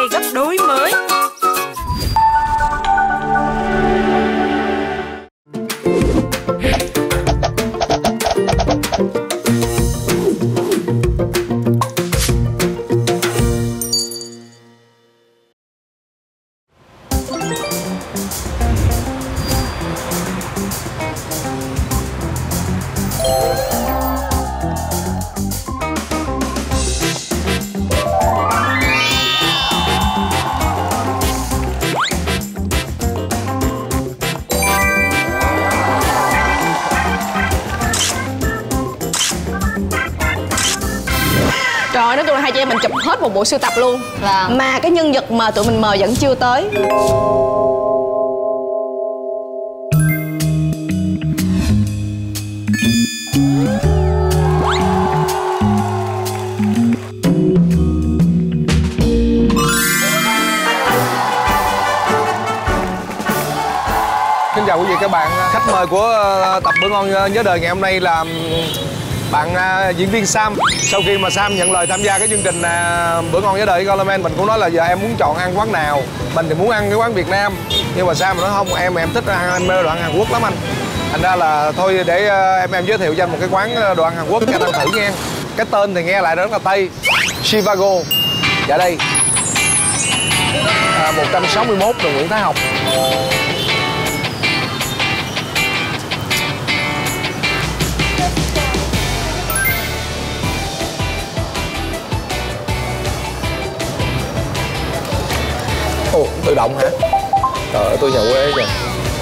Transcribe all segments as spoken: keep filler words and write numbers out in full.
cây gấp đôi mới. Rồi nói chung là hai chị em mình chụp hết một bộ sưu tập luôn. Vâng. Mà cái nhân vật mà tụi mình mời vẫn chưa tới. Xin chào quý vị các bạn. Khách mời của tập Bữa Ngon Nhớ Đời ngày hôm nay là bạn uh, diễn viên Sam. Sau khi mà Sam nhận lời tham gia cái chương trình uh, Bữa Ngon Nhớ Đời Gourmet, mình cũng nói là giờ em muốn chọn ăn quán nào. Mình thì muốn ăn cái quán Việt Nam, nhưng mà Sam nói không, em em thích ăn em mê đồ ăn Hàn Quốc lắm anh. Thành ra là thôi để uh, em em giới thiệu cho anh một cái quán đồ ăn Hàn Quốc cho anh ăn thử nghe. Cái tên thì nghe lại rất là Tây, Shivago. Dạ đây, uh, một trăm sáu mươi mốt đường Nguyễn Thái Học. Ồ, tự động hả? Trời ơi, tôi nhậu ế kìa.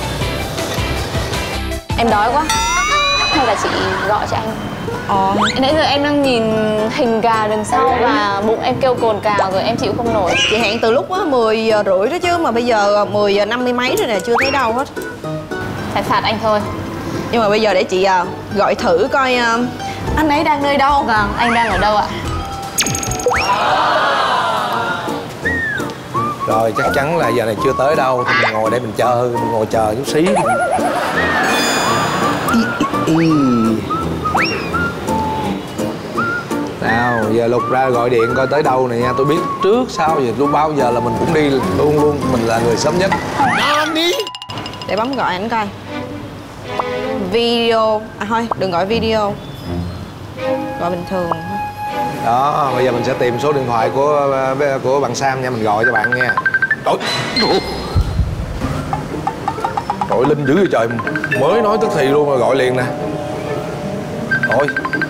Em đói quá. Hay là chị gọi cho anh? Ờ. Nãy giờ em đang nhìn hình gà đằng sau và bụng em kêu cồn cào rồi, em chịu không nổi. Chị hẹn từ lúc á mười giờ rưỡi đó chứ, mà bây giờ mười giờ năm mươi mấy rồi nè, chưa thấy đâu hết. Phải phạt anh thôi. Nhưng mà bây giờ để chị uh, gọi thử coi uh, anh ấy đang nơi đâu. Vâng, anh đang ở đâu ạ? Rồi chắc chắn là giờ này chưa tới đâu, thì mình ngồi đây mình chờ, mình ngồi chờ chút xí. Nào giờ Lục ra gọi điện coi tới đâu này nha, tôi biết trước sau giờ luôn, bao giờ là mình cũng đi luôn luôn, mình là người sớm nhất. Để bấm gọi ảnh coi. Video, à thôi đừng gọi video, gọi bình thường. Đó, bây giờ mình sẽ tìm số điện thoại của của bạn Sam nha, mình gọi cho bạn nha. Trời Trời Linh dữ vậy trời, mới nói tức thì luôn mà gọi liền nè. Thôi.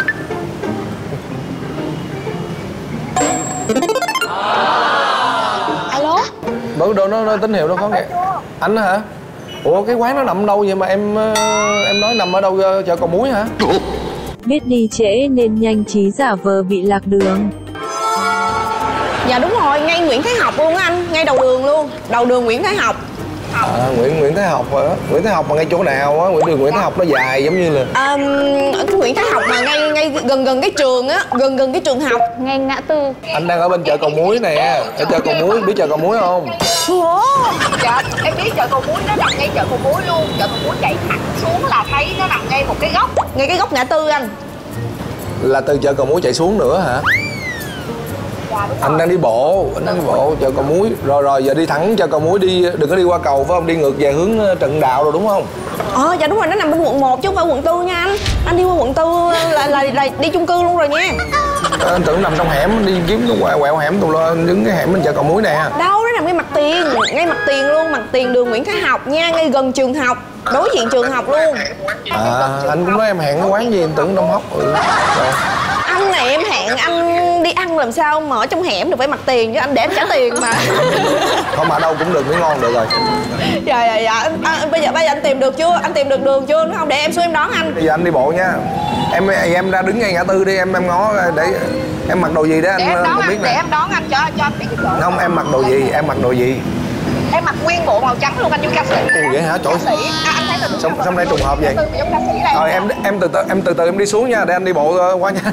Alo. Bữa đó nó, nó tín hiệu nó khó nghe. Anh hả? Ủa cái quán nó nằm đâu vậy mà em em nói nằm ở đâu, chợ Cầu Muối hả? Biết đi trễ nên nhanh trí giả vờ bị lạc đường. Dạ đúng rồi, ngay Nguyễn Thái Học luôn á anh, ngay đầu đường luôn, đầu đường Nguyễn Thái Học. À, Nguyễn Nguyễn Thái Học hả? Nguyễn Thái Học mà ngay chỗ nào á? Nguyễn đường Nguyễn Thái Học nó dài giống như là à, cái Nguyễn Thái Học mà ngay ngay gần gần cái trường á, gần gần cái trường học, ngay ngã tư. Anh đang ở bên chợ Cầu Muối nè, ở chợ Cầu Muối, biết chợ Cầu Muối không? Ủa? Dạ, em biết chợ Cầu Muối, nó nằm ngay chợ Cầu Muối luôn. Chợ Cầu Muối chạy thẳng xuống là thấy nó nằm ngay một cái góc. Ngay cái góc ngã tư anh. Là từ chợ Cầu Muối chạy xuống nữa hả? Dạ, đúng anh rồi. đang đi bộ, anh đang đi bộ chợ Cầu Muối. Rồi rồi giờ đi thẳng chợ Cầu Muối, đi đừng có đi qua cầu phải không? Đi ngược về hướng Trần Đạo rồi đúng không? Ờ dạ đúng rồi, nó nằm bên quận một chứ không phải quận tư nha anh. Anh đi qua quận tư là là, là đi chung cư luôn rồi nha. À, anh tưởng nằm trong hẻm, đi kiếm nó quẹo, quẹo hẻm tụi lo đứng cái hẻm bên chợ Cầu Muối nè. Đâu, nó nằm ngay mặt tiền, ngay mặt tiền luôn, mặt tiền đường Nguyễn Thái Học nha, ngay gần trường học, đối diện trường học luôn. À, anh cũng nói em hẹn cái quán gì, anh tưởng Đông Hóc. Ừ. Rồi. Anh này em hẹn anh đi ăn làm sao mà ở trong hẻm được phải mặt tiền chứ anh, để anh trả tiền mà. Không mà đâu cũng được, miếng ngon được rồi. Dạ dạ dạ, anh, à, bây giờ bây giờ anh tìm được chưa? Anh tìm được đường chưa? Đúng không? Để em xuống em đón anh. Bây giờ anh đi bộ nha. Em em ra đứng ngay ngã tư đi, em em ngó để em mặc đồ gì để anh Để em đón không anh, biết để nè. em đón anh cho cho anh biết cái chỗ. Không, em mặc đồ gì? Em mặc đồ gì? Em mặc nguyên bộ màu trắng luôn anh, như ca sĩ. Ồ vậy hả? Trời. Ca sĩ. À, anh thấy là đúng Xong rồi. xong đây trùng hợp vậy. Giống ca sĩ đây. Rồi em em từ từ em từ từ em đi xuống nha, để anh đi bộ qua nha.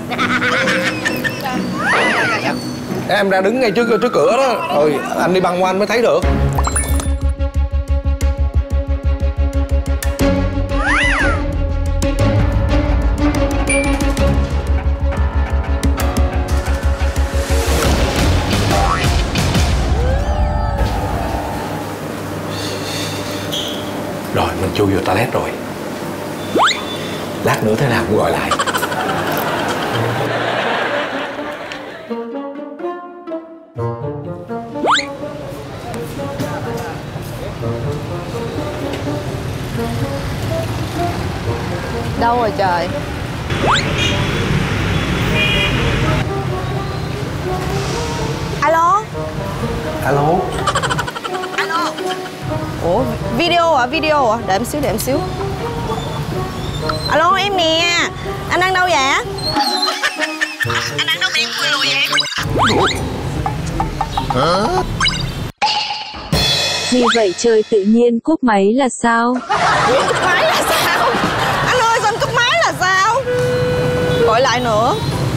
Em ra đứng ngay trước trước cửa đó, rồi anh đi băng qua anh mới thấy được. Vô vô toilet rồi. Lát nữa thế nào cũng gọi lại. Đâu rồi trời? Alo. Alo. Alo. Ủa video à? Video à? Đợi em xíu, đợi em xíu. Alo em nè. Anh đang đâu vậy? Anh đang đâu mà em cười lùi vậy? Hả? Gì vậy trời, tự nhiên cúp máy là sao? Cúp máy là sao? Anh ơi sao cúp máy là sao? Gọi lại nữa.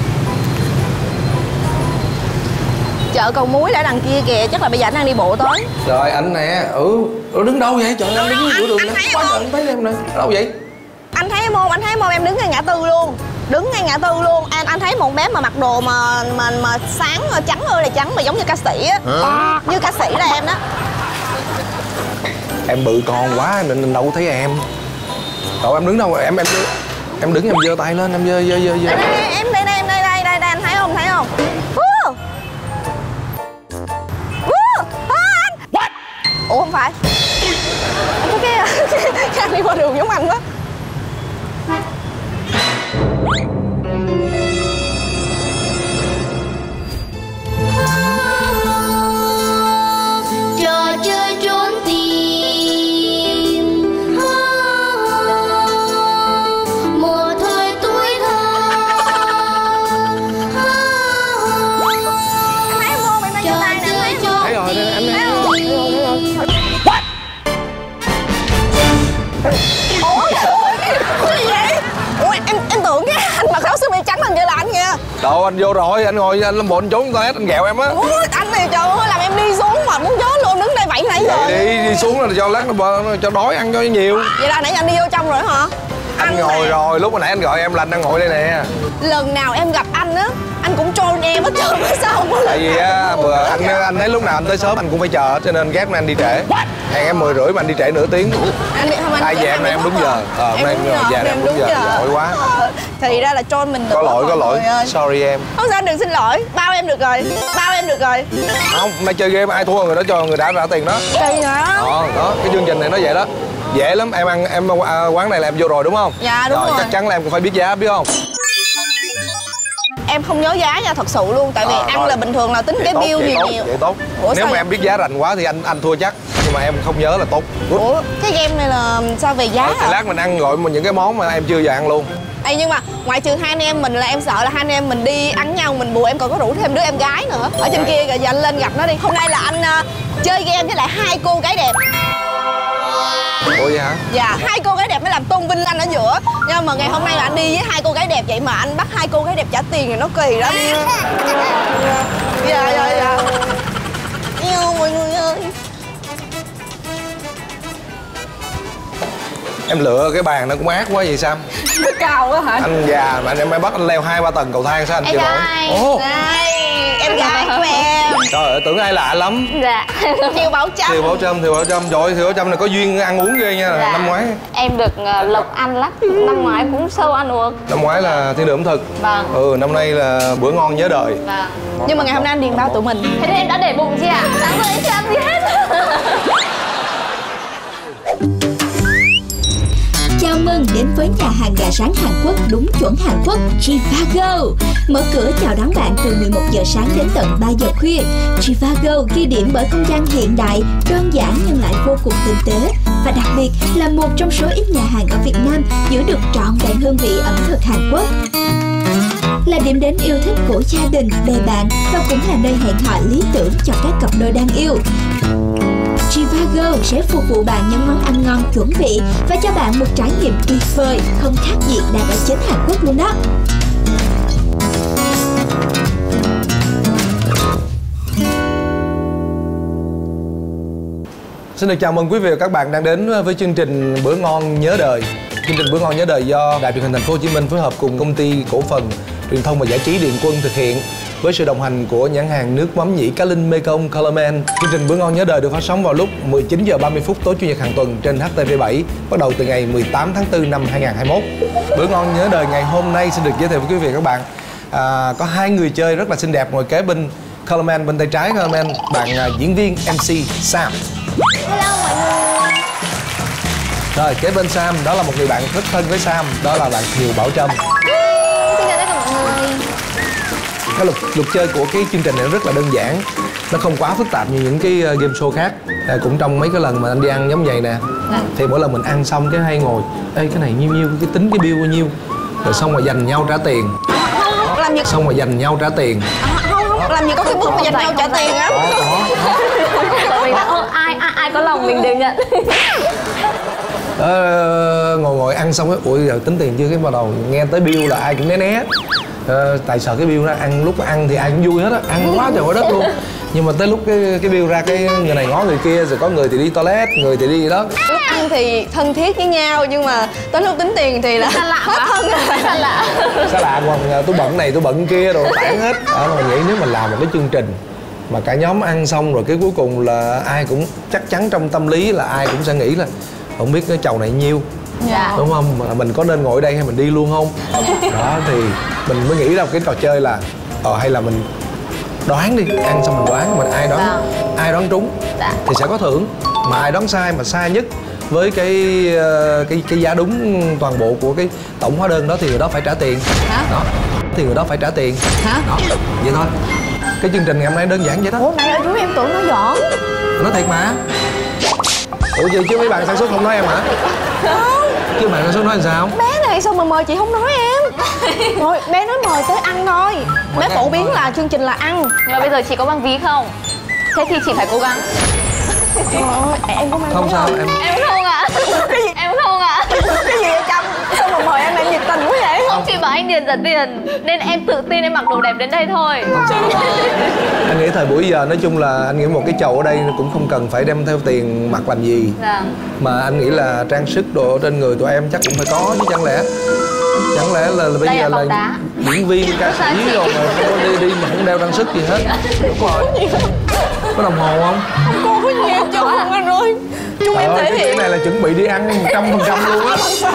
Chợ Cầu Muối đã đằng kia kìa, chắc là bây giờ anh đang đi bộ tới. Rồi anh nè, ừ, ừ đứng đâu vậy? Trời, anh đứng giữa đường nè. Quá trời anh thấy em nè. Đâu vậy? Anh thấy em không? Anh thấy em không? Em đứng ngay ngã tư luôn. Đứng ngay ngã tư luôn. Anh anh thấy một bé mà mặc đồ mà mà mà sáng trắng ơi là trắng mà giống như ca sĩ á. À, như ca sĩ là em đó. Em bự con quá nên đâu có thấy em. Cậu em đứng đâu? Em em em đứng em giơ tay lên, em giơ giơ giơ giơ. Đây, đây, em đây đây em đây đây đây đây anh thấy không? Thấy không? What? Ủa không phải. Anh thấy cái cái anh đi qua đường giống anh quá. Trò chơi trốn tìm, một thời tuổi thơ. Anh thấy em không? Em đang giơ tay nè, thấy không? Thấy rồi, anh thấy không? What? Ủa cái gì vậy? Ủa em em tưởng cái anh mặc áo sơ mi trắng anh kia là anh kìa. Đâu anh vô rồi, anh ngồi anh làm bộ anh trốn toilet anh ghẹo em á. Ủa anh này trời ơi làm em đi xuống mà muốn chết luôn, đứng đây vậy nãy giờ. Đi đi xuống là cho lát nó cho đói ăn cho nhiều. Vậy là nãy giờ anh đi vô trong rồi hả? Anh, anh ngồi mà. Rồi lúc mà nãy anh gọi em là anh đang ngồi đây nè. Lần nào em gặp anh á anh cũng trôn em hết trơn á, sao không có tại vì á bữa anh anh thấy lúc nào anh tới sớm anh cũng phải chờ cho nên ghét mà anh đi trễ. Hẹn em mười rưỡi mà anh đi trễ nửa tiếng. Anh đi không anh? Ai về em này em đúng giờ. Ờ em đúng giờ, em, em đúng giờ. Giỏi quá. Thì ra là trôn mình được. Có lỗi có lỗi. Sorry em. Không sao, đừng xin lỗi. Bao em được rồi. Bao em được rồi. Không, hôm nay chơi game ai thua người đó cho người đã trả tiền đó. Kỳ hả? Ờ đó, cái chương trình này nó vậy đó. Dễ lắm, em ăn em à, quán này là em vô rồi đúng không? Dạ đúng rồi, rồi. Chắc chắn là em cũng phải biết giá biết không? Em không nhớ giá nha, thật sự luôn. Tại vì à, ăn rồi. Là bình thường là tính vậy cái tốt, bill nhiều tốt, nhiều. Vậy tốt. Ủa, nếu mà vậy? Em biết giá rành quá thì anh anh thua chắc. Nhưng mà em không nhớ là tốt. Good. Ủa cái game này là sao về giá? Thì lát mình ăn gọi những cái món mà em chưa giờ ăn luôn. Ê, nhưng mà ngoại trừ hai anh em mình là em sợ là hai anh em mình đi ăn nhau mình buồn, em còn có rủ thêm đứa em gái nữa ở trên kia kìa. Giờ anh lên gặp nó đi. Hôm nay là anh uh, chơi game với lại hai cô gái đẹp. Ủa vậy hả? Dạ, hai cô gái đẹp mới làm tôn vinh anh ở giữa. Nhưng mà ngày hôm nay là anh đi với hai cô gái đẹp vậy mà anh bắt hai cô gái đẹp trả tiền thì nó kỳ lắm. Dạ, dạ, dạ. Yêu mọi người ơi. Em lựa cái bàn nó cũng ác quá vậy Sam. Nó cao quá hả? Anh già mà em mới bắt anh leo hai ba tầng cầu thang sao anh chịu nổi? Ồ, đây, em gái của em. Trời ơi, tưởng ai lạ lắm. Dạ. Thiều Bảo Trâm. Thiều Bảo Trâm, Thiều Bảo Trâm. Trời ơi, Thiều Bảo Trâm này có duyên ăn uống ghê nha. Dạ. Năm ngoái em được uh, lộc ăn lắm. Năm ngoái cũng sâu ăn uống. Năm ngoái là thiên đường ẩm thực. Vâng. Ừ, năm nay là bữa ngon nhớ đời. Vâng. Nhưng mà ngày hôm nay anh điền bao tụi mình. Thế nên em đã để bụng chị ạ? Sáng giờ em chưa ăn gì hết. Chào mừng đến với nhà hàng gà rán Hàn Quốc đúng chuẩn Hàn Quốc Trivago. Mở cửa chào đón bạn từ mười một giờ sáng đến tận ba giờ khuya. Trivago ghi điểm bởi không gian hiện đại, đơn giản nhưng lại vô cùng tinh tế. Và đặc biệt là một trong số ít nhà hàng ở Việt Nam giữ được trọn vẹn hương vị ẩm thực Hàn Quốc. Là điểm đến yêu thích của gia đình, bè bạn và cũng là nơi hẹn hò lý tưởng cho các cặp đôi đang yêu. Trivago sẽ phục vụ bạn những món ăn ngon chuẩn vị và cho bạn một trải nghiệm tuyệt vời, không khác gì đang ở chính Hàn Quốc luôn đó. Xin được chào mừng quý vị và các bạn đang đến với chương trình Bữa Ngon Nhớ Đời. Chương trình Bữa Ngon Nhớ Đời do Đài Truyền hình Thành phố Hồ Chí Minh phối hợp cùng công ty cổ phần truyền thông và giải trí Điện Quân thực hiện. với sự đồng hành của nhãn hàng nước mắm nhĩ Cá Linh Mekong Colorman. Chương trình Bữa Ngon Nhớ Đời được phát sóng vào lúc mười chín giờ ba mươi phút tối Chủ nhật hàng tuần trên H T V bảy, bắt đầu từ ngày mười tám tháng tư năm hai nghìn không trăm hai mươi mốt. Bữa Ngon Nhớ Đời ngày hôm nay xin được giới thiệu với quý vị và các bạn à, có hai người chơi rất là xinh đẹp ngồi kế bên Colorman, bên tay trái Colorman, bạn à, diễn viên em xê Sam. Hello mọi người. Rồi kế bên Sam đó là một người bạn rất thân với Sam, đó là bạn Thiều Bảo Trâm. Xin chào tất cả mọi người. Cái luật luật chơi của cái chương trình này rất là đơn giản, nó không quá phức tạp như những cái game show khác. À, cũng trong mấy cái lần mà anh đi ăn giống vậy nè, à. thì mỗi lần mình ăn xong cái hay ngồi, ê cái này nhiêu nhiêu, cái tính cái bill bao nhiêu, rồi xong rồi dành nhau trả tiền. Làm gì? Xong rồi dành nhau trả tiền. À, không không, làm gì có cái bước mà dành nhau trả tiền á. Đó, đó. Mình đã, ai, ai ai có lòng mình đều nhận. Ờ, ngồi ngồi ăn xong cái ủi giờ tính tiền chưa, cái bắt đầu nghe tới bill là ai cũng né né. Ờ, tại sợ cái bill đó ăn lúc ăn thì ai cũng vui hết á, ăn quá trời quá đất luôn. Nhưng mà tới lúc cái cái bill ra cái người này ngó người kia, rồi có người thì đi toilet, người thì đi đó. Lúc ăn thì thân thiết với nhau nhưng mà tới lúc tính tiền thì là Xa lạ hết thân rồi. Xa lạ. Xa lạ còn tôi bận này tôi bận kia rồi tản hết. Đó mà nghĩ nếu mình làm một cái chương trình mà cả nhóm ăn xong rồi cái cuối cùng là ai cũng chắc chắn trong tâm lý là ai cũng sẽ nghĩ là không biết cái chầu này nhiêu. Dạ. Đúng không? Mà mình có nên ngồi ở đây hay mình đi luôn không? Đó thì mình mới nghĩ ra một cái trò chơi là ờ hay là mình đoán đi, ăn xong mình đoán, mình ai đoán Dạ. ai đoán trúng Dạ. thì sẽ có thưởng, mà ai đoán sai mà sai nhất với cái cái cái giá đúng toàn bộ của cái tổng hóa đơn đó thì người đó phải trả tiền. Hả? Đó. Thì người đó phải trả tiền. Hả? Đó. Vậy thôi. Cái chương trình ngày hôm nay đơn giản vậy đó. Ủa nãy ở chú em tưởng nó giỡn. Nói thiệt mà. Ủa chứ, chứ mấy bạn sản xuất không nói em hả? Không. Chứ bạn sản xuất nói làm sao? Bé này sao mà mời chị không nói em. Rồi bé nói mời tới ăn thôi. Bé nghe phổ không biến thôi. là chương trình là ăn. Nhưng mà bây giờ chị có mang ví không? Thế thì chị phải cố gắng. Trời ơi, em có mang Không vé sao không? em. Em không ạ. Cái gì? Em không ạ. Cái gì vậy Trâm? Sao mà mời em em nhiệt tình quá vậy? Không, chị bảo anh Điền trả tiền nên em tự tin em mặc đồ đẹp đến đây thôi. Anh nghĩ thời buổi giờ nói chung là anh nghĩ một cái chầu ở đây cũng không cần phải đem theo tiền mặt làm gì. Dạ. Mà anh nghĩ là trang sức đồ trên người tụi em chắc cũng phải có chứ chẳng lẽ chẳng lẽ là, là bây Đây giờ là là bóng đá. diễn viên ca sĩ rồi mà không có đi đi mà không đeo trang sức gì hết. Đúng rồi. Có đồng hồ không? Không có nhiều chứ anh ơi. Chúng em Trời ơi, thể cái, cái hiện. này là chuẩn bị đi ăn một trăm phần trăm luôn á.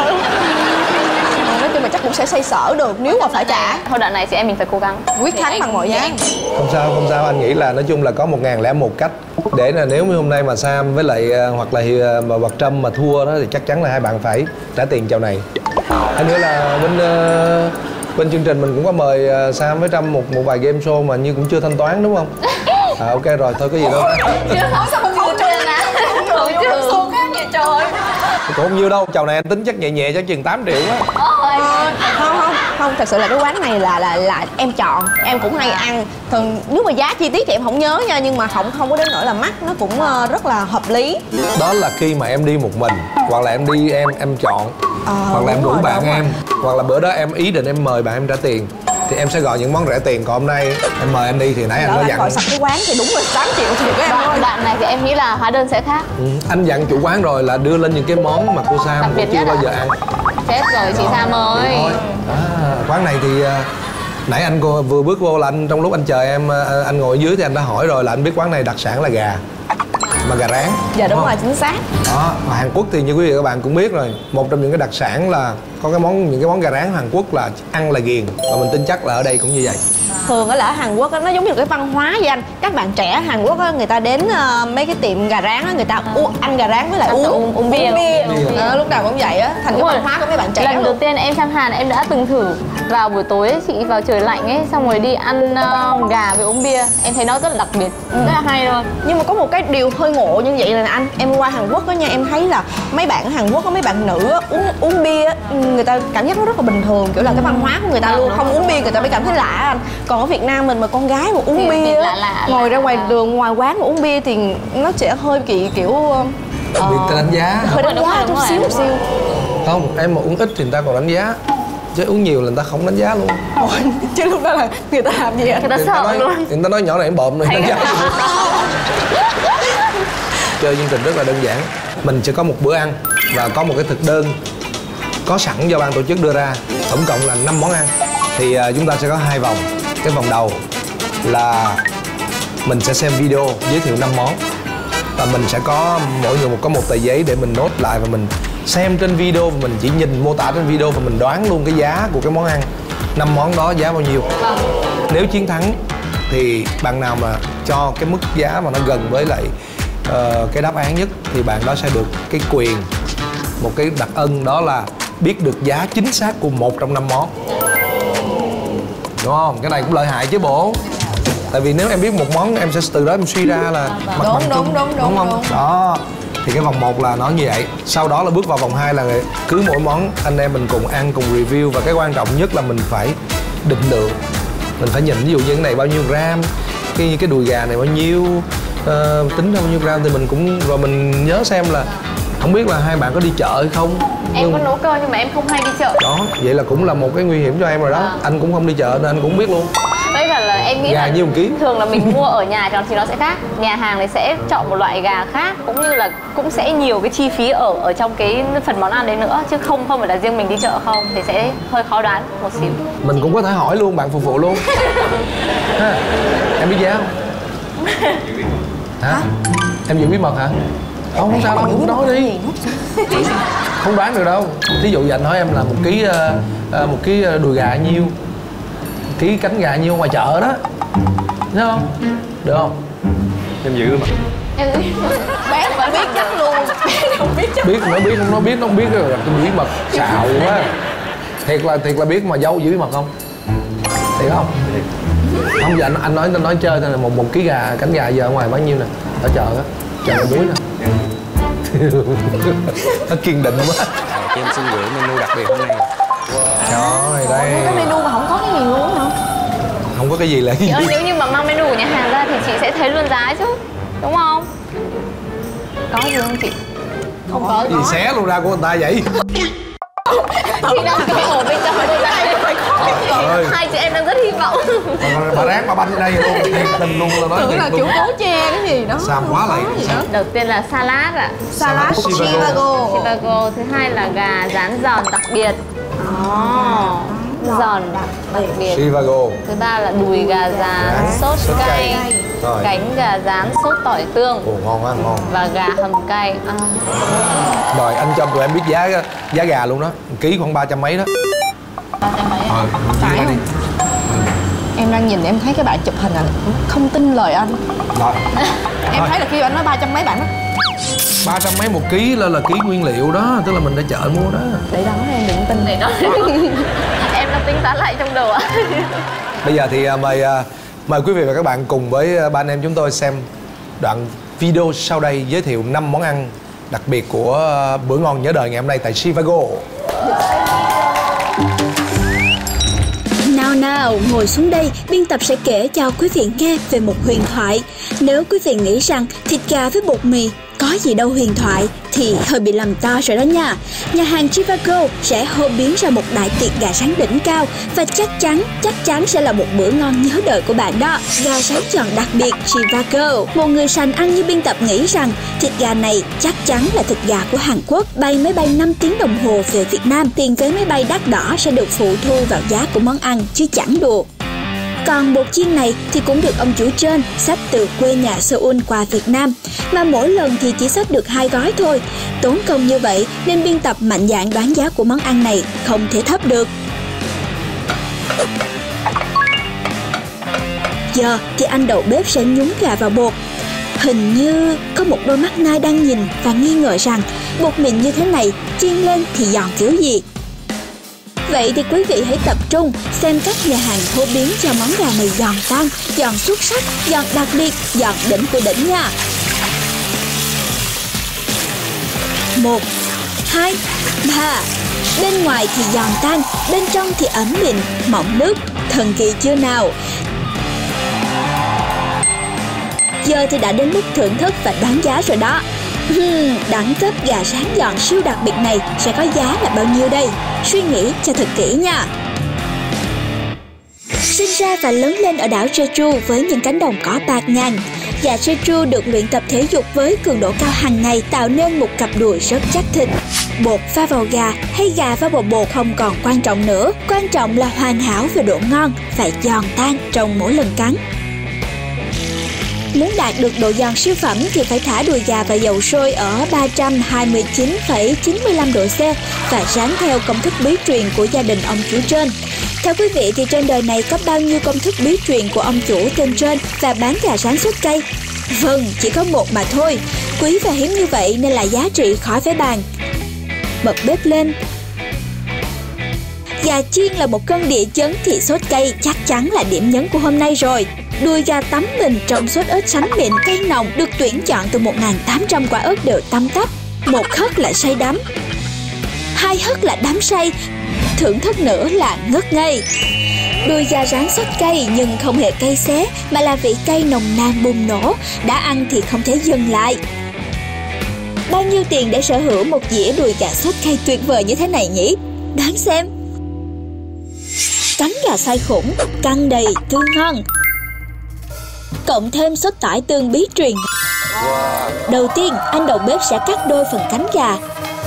Nói chung là chắc cũng sẽ xoay sở được nếu mà phải trả. Thôi đoạn này chị em mình phải cố gắng. Quyết thắng bằng mọi giá. Không sao không sao, anh nghĩ là nói chung là có một ngàn lẻ một cách để là nếu như hôm nay mà Sam với lại uh, hoặc là uh, mà Bật Trâm mà thua đó thì chắc chắn là hai bạn phải trả tiền chầu này. Anh nghĩ là bên uh, bên chương trình mình cũng có mời uh, Sam với Trâm một một vài game show mà như cũng chưa thanh toán đúng không? À, ok rồi thôi có gì đâu. Chưa không sao không chưa nè. Không chưa. Xô khác vậy trời. Cũng không nhiêu đâu, chầu này anh tính chắc nhẹ nhẹ chắc chừng tám triệu á. Ờ, không không không thật sự là cái quán này là là là em chọn, em cũng hay ăn. Thường nếu mà giá chi tiết thì em không nhớ nha, nhưng mà không không có đến nỗi là mắc, nó cũng uh, rất là hợp lý. Đó là khi mà em đi một mình hoặc là em đi em em chọn Ờ, hoặc là em đúng rủ rồi, bạn đúng em rồi. hoặc là bữa đó em ý định em mời bạn em trả tiền thì em sẽ gọi những món rẻ tiền, còn hôm nay em mời anh đi thì nãy anh Đó có là dặn gọi sạch cái quán thì đúng là tám triệu thì các em ơi. Đoạn, đoạn này thì em nghĩ là hóa đơn sẽ khác. ừ, anh dặn chủ quán rồi là đưa lên những cái món mà cô Sam Đặc cũng biệt chưa nhất bao à? giờ ăn. Chết rồi chị Sam ơi. Thôi. À, quán này thì à, nãy anh cô vừa bước vô là anh trong lúc anh chờ em à, anh ngồi dưới thì anh đã hỏi rồi là anh biết quán này đặc sản là gà, mà gà rán. Dạ đúng không? rồi, chính xác. Đó, mà Hàn Quốc thì như quý vị và các bạn cũng biết rồi, một trong những cái đặc sản là có cái món những cái món gà rán Hàn Quốc là ăn là ghiền, và mình tin chắc là ở đây cũng như vậy. Thường ở là ở Hàn Quốc á, nó giống như cái văn hóa vậy anh. Các bạn trẻ Hàn Quốc á, người ta đến uh, mấy cái tiệm gà rán á, người ta uống ăn gà rán với lại uống uống- uống bia. Bia. Ờ, lúc nào cũng vậy á, thành cái Đúng văn rồi. hóa của mấy bạn trẻ Lần đầu luôn. tiên em sang Hàn em đã từng thử vào buổi tối ấy, chị vào trời lạnh ấy xong rồi đi ăn uh, gà với uống bia, em thấy nó rất là đặc biệt, rất là hay luôn. Nhưng mà có một cái điều hơi ngộ như vậy là anh, em qua Hàn Quốc á nha, em thấy là mấy bạn ở Hàn Quốc có mấy bạn nữ á, uống uống bia á, người ta cảm giác nó rất là bình thường, kiểu là cái văn hóa của người ta luôn, không uống bia người ta mới cảm thấy lạ anh. Còn ở Việt Nam mình mà con gái mà uống Thì- thì bia lạ á, lạ, ngồi lạ, ra ngoài lạ. đường ngoài quán mà uống bia thì nó sẽ hơi kỳ kiểu Đặc biệt ta đánh giá. hơi đánh đúng giá rồi, chút đúng xíu rồi. một xíu. Không, em mà uống ít thì người ta còn đánh giá, chứ uống nhiều là người ta không đánh giá luôn. Ôi, chứ lúc đó là người ta làm gì anh? Người ta Người ta sợ nói, luôn. người ta nói nhỏ này em bộm này đánh giá. Chơi chương trình rất là đơn giản, mình sẽ có một bữa ăn và có một cái thực đơn có sẵn do ban tổ chức đưa ra, tổng cộng là năm món ăn. Thì uh, chúng ta sẽ có hai vòng. Cái vòng đầu là mình sẽ xem video giới thiệu năm món. Và mình sẽ có mỗi người một có một tờ giấy để mình nốt lại, và mình xem trên video, và mình chỉ nhìn mô tả trên video và mình đoán luôn cái giá của cái món ăn. Năm món đó giá bao nhiêu. Vâng. Nếu chiến thắng thì bạn nào mà cho cái mức giá mà nó gần với lại uh, cái đáp án nhất thì bạn đó sẽ được cái quyền, một cái đặc ân, đó là biết được giá chính xác của một trong năm món. Đúng không? Cái này cũng lợi hại chứ bộ. Tại vì nếu em biết một món em sẽ từ đó em suy ra là mặt đúng, bằng đúng, chung, đúng, đúng, đúng không? đúng. Đó. Thì cái vòng một là nó như vậy. Sau đó là bước vào vòng hai là cứ mỗi món anh em mình cùng ăn, cùng review. Và cái quan trọng nhất là mình phải định lượng. Mình phải nhìn ví dụ như cái này bao nhiêu gram, cái cái đùi gà này bao nhiêu, uh, tính ra bao nhiêu gram thì mình cũng rồi mình nhớ xem là không biết là hai bạn có đi chợ hay không. Em nhưng... có nấu cơm nhưng mà em không hay đi chợ. Đó, vậy là cũng là một cái nguy hiểm cho em rồi đó. À. Anh cũng không đi chợ nên anh cũng biết luôn. Với cả là em nghĩ gà là nhiêu một ký? Thường là mình mua ở nhà thì nó sẽ khác. Nhà hàng thì sẽ chọn một loại gà khác, cũng như là cũng sẽ nhiều cái chi phí ở ở trong cái phần món ăn đấy nữa, chứ không không phải là riêng mình đi chợ không thì sẽ hơi khó đoán một xíu. Mình cũng có thể hỏi luôn bạn phục vụ luôn. Ha. Em biết giá không? Hả? Em giữ bí mật hả? Không, không sao đâu, cũng nói đi. Không đoán được đâu. Thí dụ giờ anh hỏi em là một ký uh, một ký đùi gà nhiêu, ký cánh gà nhiêu ngoài chợ đó, thấy không? Được không? Em giữ mà. Bé phải biết chắc luôn. Không biết chắc. Biết nó biết không, nó biết nó không biết rồi là cái bí mật xạo quá. Thiệt là thiệt là biết mà giấu giữ bí mật không? Thiệt không? Không, giờ anh anh nói anh nói chơi thôi, là một một ký gà cánh gà giờ ở ngoài bao nhiêu nè? Ở chợ á, chợ đầu muối nè. Nó kiên định quá. Cho em xin gửi menu đặc biệt hôm nay. Trời đây. Cái menu mà không có cái gì luôn hả? Không có cái gì là cái gì? Nếu như mà mang menu của nhà hàng ra thì chị sẽ thấy luôn giá chứ, đúng không? Có gì không chị? Không có. Gì xé luôn ra của người ta vậy? Chị đang cái ổ bên trong đây ra đây phải có. Hai chị em đang rất hy vọng. Bà ráng bà banh ở đây luôn, thiệt tình luôn là nói tưởng thiệt là luôn. kiểu cố che cái gì đó. Xàm quá lại. Đầu tiên là salad ạ. Salad Chivago. Chivago. Thứ hai là gà rán giòn đặc biệt. Oh. Giòn đặc biệt. Chivago. Thứ ba là đùi gà rán sốt cay. Rồi. Cánh gà rán sốt tỏi tương. Ồ, ngon quá, ngon. Và gà hầm cay. À. Rồi anh cho tụi em biết giá giá gà luôn đó, một ký khoảng ba trăm mấy đó. Ba trăm mấy. Ờ, phải không? Em đang nhìn em thấy cái bạn chụp hình là không tin lời anh. Rồi. Em Rồi. thấy là khi anh nói ba trăm mấy bạn đó. ba trăm mấy một ký là là ký nguyên liệu đó, tức là mình đã chợ mua đó. Để đó em đừng tin. Để đó. Em đang tính toán lại trong đầu ạ. Bây giờ thì mời mời quý vị và các bạn cùng với ba anh em chúng tôi xem đoạn video sau đây giới thiệu năm món ăn đặc biệt của bữa ngon nhớ đời ngày hôm nay tại Chivago. Nào nào, ngồi xuống đây, biên tập sẽ kể cho quý vị nghe về một huyền thoại. Nếu quý vị nghĩ rằng thịt gà với bột mì có gì đâu huyền thoại thì hơi bị lầm to rồi đó nha. Nhà hàng Chivago sẽ hô biến ra một đại tiệc gà rán đỉnh cao và chắc chắn, chắc chắn sẽ là một bữa ngon nhớ đời của bạn đó. Gà rán giòn đặc biệt Chivago. Một người sành ăn như biên tập nghĩ rằng thịt gà này chắc chắn là thịt gà của Hàn Quốc. Bay máy bay năm tiếng đồng hồ về Việt Nam, tiền vé máy bay đắt đỏ sẽ được phụ thu vào giá của món ăn chứ chẳng đùa. Còn bột chiên này thì cũng được ông chủ trên xách từ quê nhà Seoul qua Việt Nam, mà mỗi lần thì chỉ xách được hai gói thôi. Tốn công như vậy nên biên tập mạnh dạn đoán giá của món ăn này không thể thấp được. Giờ thì anh đầu bếp sẽ nhúng gà vào bột. Hình như có một đôi mắt nai đang nhìn và nghi ngờ rằng bột mịn như thế này chiên lên thì giòn kiểu gì. Vậy thì quý vị hãy tập trung xem các nhà hàng hô biến cho món gà này giòn tan, giòn xuất sắc, giòn đặc biệt, giòn đỉnh của đỉnh nha. Một, hai, ba. Bên ngoài thì giòn tan, bên trong thì ấm mịn, mọng nước. Thần kỳ chưa nào? Giờ thì đã đến lúc thưởng thức và đoán giá rồi đó. Hmm, đẳng cấp gà rán giòn siêu đặc biệt này sẽ có giá là bao nhiêu đây? Suy nghĩ cho thật kỹ nha. Sinh ra và lớn lên ở đảo Jeju với những cánh đồng cỏ bạt ngàn, gà Jeju được luyện tập thể dục với cường độ cao hàng ngày tạo nên một cặp đùi rất chắc thịt. Bột pha vào gà hay gà pha vào bột không còn quan trọng nữa, quan trọng là hoàn hảo về độ ngon và giòn tan trong mỗi lần cắn. Muốn đạt được độ giòn siêu phẩm thì phải thả đùi gà vào dầu sôi ở ba trăm hai mươi chín phẩy chín mươi lăm độ C và rán theo công thức bí truyền của gia đình ông chủ trên. Theo quý vị thì trên đời này có bao nhiêu công thức bí truyền của ông chủ tên trên và bán gà rán sốt cây? Vâng, chỉ có một mà thôi. Quý và hiếm như vậy nên là giá trị khỏi phải bàn. Bật bếp lên. Gà chiên là một cân địa chấn thì sốt cây chắc chắn là điểm nhấn của hôm nay rồi. Đùi gà tắm mình trong sốt ớt sánh mịn cay nồng được tuyển chọn từ một nghìn tám trăm quả ớt đều tăm tắp. Một hớt là say đắm, hai hớt là đắm say, thưởng thức nữa là ngất ngây. Đùi gà rán sốt cay nhưng không hề cay xé mà là vị cay nồng nàn bùng nổ, đã ăn thì không thể dừng lại. Bao nhiêu tiền để sở hữu một dĩa đùi gà sốt cay tuyệt vời như thế này nhỉ? Đoán xem. Cánh gà xay khủng, căng đầy, tươi ngon. Cộng thêm sốt tỏi tương bí truyền. Đầu tiên, anh đầu bếp sẽ cắt đôi phần cánh gà.